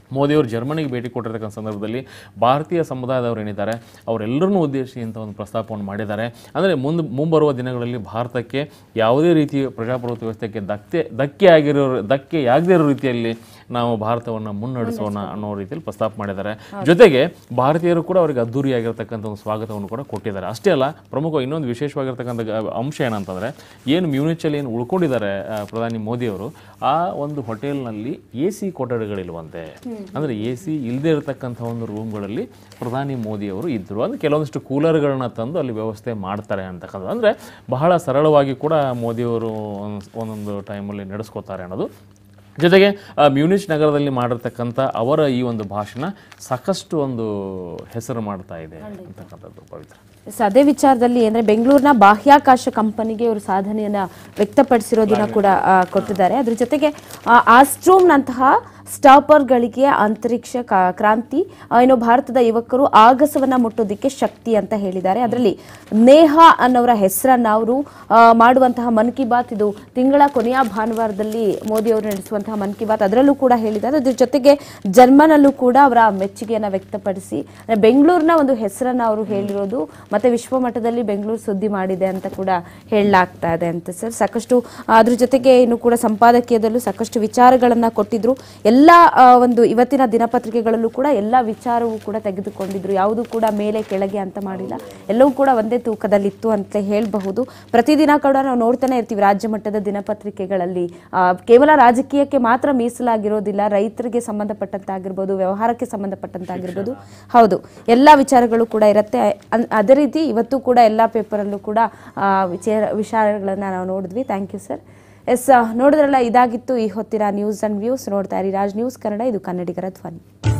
ಮೋದಿಯವರು ಜರ್ಮನಿಗೆ ಭೇಟಿ ಕೊಟ್ಟಿರ್ತಕ್ಕಂಥ ಸಂದರ್ಭದಲ್ಲಿ ಭಾರತೀಯ ಸಮುದಾಯದವರು ಏನಿದ್ದಾರೆ ಅವರೆಲ್ಲರನ್ನೂ ಉದ್ದೇಶಿಸಿ ಅಂತ ಒಂದು ಪ್ರಸ್ತಾಪವನ್ನು ಮಾಡಿದ್ದಾರೆ. ಅಂದರೆ ಮುಂದೆ ಮುಂಬರುವ ದಿನಗಳಲ್ಲಿ ಭಾರತಕ್ಕೆ ಯಾವುದೇ ರೀತಿಯ ಪ್ರಜಾಪ್ರಭುತ್ವ ವ್ಯವಸ್ಥೆಗೆ ಧಕ್ಕೆ ಧಕ್ಕೆ ಆಗಿರೋ ಧಕ್ಕೆ ಆಗದೇ ಇರೋ ರೀತಿಯಲ್ಲಿ ನಾವು ಭಾರತವನ್ನು ಮುನ್ನಡೆಸೋಣ ಅನ್ನೋ ರೀತಿಯಲ್ಲಿ ಪ್ರಸ್ತಾಪ ಮಾಡಿದ್ದಾರೆ. ಜೊತೆಗೆ ಭಾರತೀಯರು ಕೂಡ ಅವರಿಗೆ ಅದ್ದೂರಿಯಾಗಿರ್ತಕ್ಕಂಥ ಒಂದು ಸ್ವಾಗತವನ್ನು ಕೂಡ ಕೊಟ್ಟಿದ್ದಾರೆ. ಅಷ್ಟೇ ಅಲ್ಲ, ಪ್ರಮುಖ ಇನ್ನೊಂದು ವಿಶೇಷವಾಗಿರ್ತಕ್ಕಂಥ ಅಂಶ ಏನಂತಂದರೆ, ಏನು ಮ್ಯೂನಿಚಲ್ಲಿ ಏನು ಉಳ್ಕೊಂಡಿದ್ದಾರೆ ಪ್ರಧಾನಿ ಮೋದಿಯವರು, ಆ ಒಂದು ಹೋಟೆಲ್ನಲ್ಲಿ ಎ ಸಿ ಕೊಠಡಿಗಳಿಲ್ವಂತೆ. ಅಂದರೆ ಎ ಸಿ ಇಲ್ಲದೆ ಇರತಕ್ಕಂಥ ಒಂದು ರೂಮ್ಗಳಲ್ಲಿ ಪ್ರಧಾನಿ ಮೋದಿಯವರು ಇದ್ದರು. ಅಂದರೆ ಕೆಲವೊಂದಿಷ್ಟು ಕೂಲರ್ಗಳನ್ನ ತಂದು ಅಲ್ಲಿ ವ್ಯವಸ್ಥೆ ಮಾಡ್ತಾರೆ ಅಂತಕ್ಕಂಥದ್ದು. ಅಂದರೆ ಬಹಳ ಸರಳವಾಗಿ ಕೂಡ ಮೋದಿಯವರು ಒಂದೊಂದು ಟೈಮಲ್ಲಿ ನಡೆಸ್ಕೋತಾರೆ ಅನ್ನೋದು. ಜೊತೆಗೆ ಮ್ಯೂನಿಚ್ ನಗರದಲ್ಲಿ ಮಾಡಿರ್ತಕ್ಕಂಥ ಅವರ ಈ ಒಂದು ಭಾಷಣ ಸಾಕಷ್ಟು ಒಂದು ಹೆಸರು ಮಾಡ್ತಾ ಇದೆ ಅಂತಕ್ಕಂಥದ್ದು ಪವಿತ್ರ. ಅದೇ ವಿಚಾರದಲ್ಲಿ ಅಂದರೆ ಬೆಂಗಳೂರಿನ ಬಾಹ್ಯಾಕಾಶ ಕಂಪನಿಗೆ ಇವರು ಸಾಧನೆಯನ್ನು ವ್ಯಕ್ತಪಡಿಸಿರೋದನ್ನ ಕೂಡ ಕೊಟ್ಟಿದ್ದಾರೆ. ಅದ್ರ ಜೊತೆಗೆ ಆಸ್ಟ್ರೋಮ್ನಂತಹ ಸ್ಟಾಪರ್ಗಳಿಗೆ ಅಂತರಿಕ್ಷ ಕ್ರಾಂತಿ, ಏನು ಭಾರತದ ಯುವಕರು ಆಗಸವನ್ನ ಮುಟ್ಟೋದಕ್ಕೆ ಶಕ್ತಿ ಅಂತ ಹೇಳಿದ್ದಾರೆ. ಅದರಲ್ಲಿ ನೇಹಾ ಅನ್ನೋರ ಹೆಸರನ್ನ ಅವರು ಮಾಡುವಂತಹ ಮನ್ ಕಿ ಬಾತ್, ಇದು ತಿಂಗಳ ಕೊನೆಯ ಭಾನುವಾರದಲ್ಲಿ ಮೋದಿ ಅವರು ನಡೆಸುವಂತಹ ಮನ್ ಕಿ ಬಾತ್, ಅದರಲ್ಲೂ ಕೂಡ ಹೇಳಿದ್ದಾರೆ. ಅದ್ರ ಜೊತೆಗೆ ಜರ್ಮನಲ್ಲೂ ಕೂಡ ಅವರ ಮೆಚ್ಚುಗೆಯನ್ನು ವ್ಯಕ್ತಪಡಿಸಿ ಬೆಂಗಳೂರಿನ ಒಂದು ಹೆಸರನ್ನ ಅವರು ಹೇಳಿರೋದು ಮತ್ತೆ ವಿಶ್ವ ಮಟ್ಟದಲ್ಲಿ ಬೆಂಗಳೂರು ಸುದ್ದಿ ಮಾಡಿದೆ ಅಂತ ಕೂಡ ಹೇಳಲಾಗ್ತಾ ಇದೆ ಅಂತ ಸರ್. ಸಾಕಷ್ಟು ಅದ್ರ ಜೊತೆಗೆ ಇನ್ನು ಕೂಡ ಸಂಪಾದಕೀಯದಲ್ಲೂ ಸಾಕಷ್ಟು ವಿಚಾರಗಳನ್ನ ಕೊಟ್ಟಿದ್ರು. ಎಲ್ಲ ಒಂದು ಇವತ್ತಿನ ದಿನಪತ್ರಿಕೆಗಳಲ್ಲೂ ಕೂಡ ಎಲ್ಲ ವಿಚಾರವೂ ಕೂಡ ತೆಗೆದುಕೊಂಡಿದ್ರು. ಯಾವುದು ಕೂಡ ಮೇಲೆ ಕೆಳಗೆ ಅಂತ ಮಾಡಿಲ್ಲ, ಎಲ್ಲವೂ ಕೂಡ ಒಂದೇ ತೂಕದಲ್ಲಿತ್ತು ಅಂತ ಹೇಳಬಹುದು. ಪ್ರತಿದಿನ ಕೂಡ ನಾವು ನೋಡ್ತಾನೆ ಇರ್ತೀವಿ ರಾಜ್ಯ ಮಟ್ಟದ ದಿನಪತ್ರಿಕೆಗಳಲ್ಲಿ ಕೇವಲ ರಾಜಕೀಯಕ್ಕೆ ಮಾತ್ರ ಮೀಸಲಾಗಿರೋದಿಲ್ಲ, ರೈತರಿಗೆ ಸಂಬಂಧಪಟ್ಟಂತಾಗಿರ್ಬೋದು, ವ್ಯವಹಾರಕ್ಕೆ ಸಂಬಂಧಪಟ್ಟಂತಾಗಿರ್ಬೋದು, ಹೌದು ಎಲ್ಲ ವಿಚಾರಗಳು ಕೂಡ ಇರುತ್ತೆ. ಅದೇ ರೀತಿ ಇವತ್ತು ಕೂಡ ಎಲ್ಲ ಪೇಪರಲ್ಲೂ ಕೂಡ ವಿಚಾರ ವಿಚಾರಗಳನ್ನು ನಾವು ನೋಡಿದ್ವಿ. Thank you sir. ಎಸ್, ನೋಡಿದ್ರಲ್ಲ, ಇದಾಗಿತ್ತು ಈ ಹೊತ್ತಿನ ನ್ಯೂಸ್ ಅಂಡ್ ವ್ಯೂಸ್. ನೋಡ್ತಾ ಇರಿ ರಾಜ್ ನ್ಯೂಸ್ ಕನ್ನಡ, ಇದು ಕನ್ನಡಿಗರ ಧ್ವನಿ.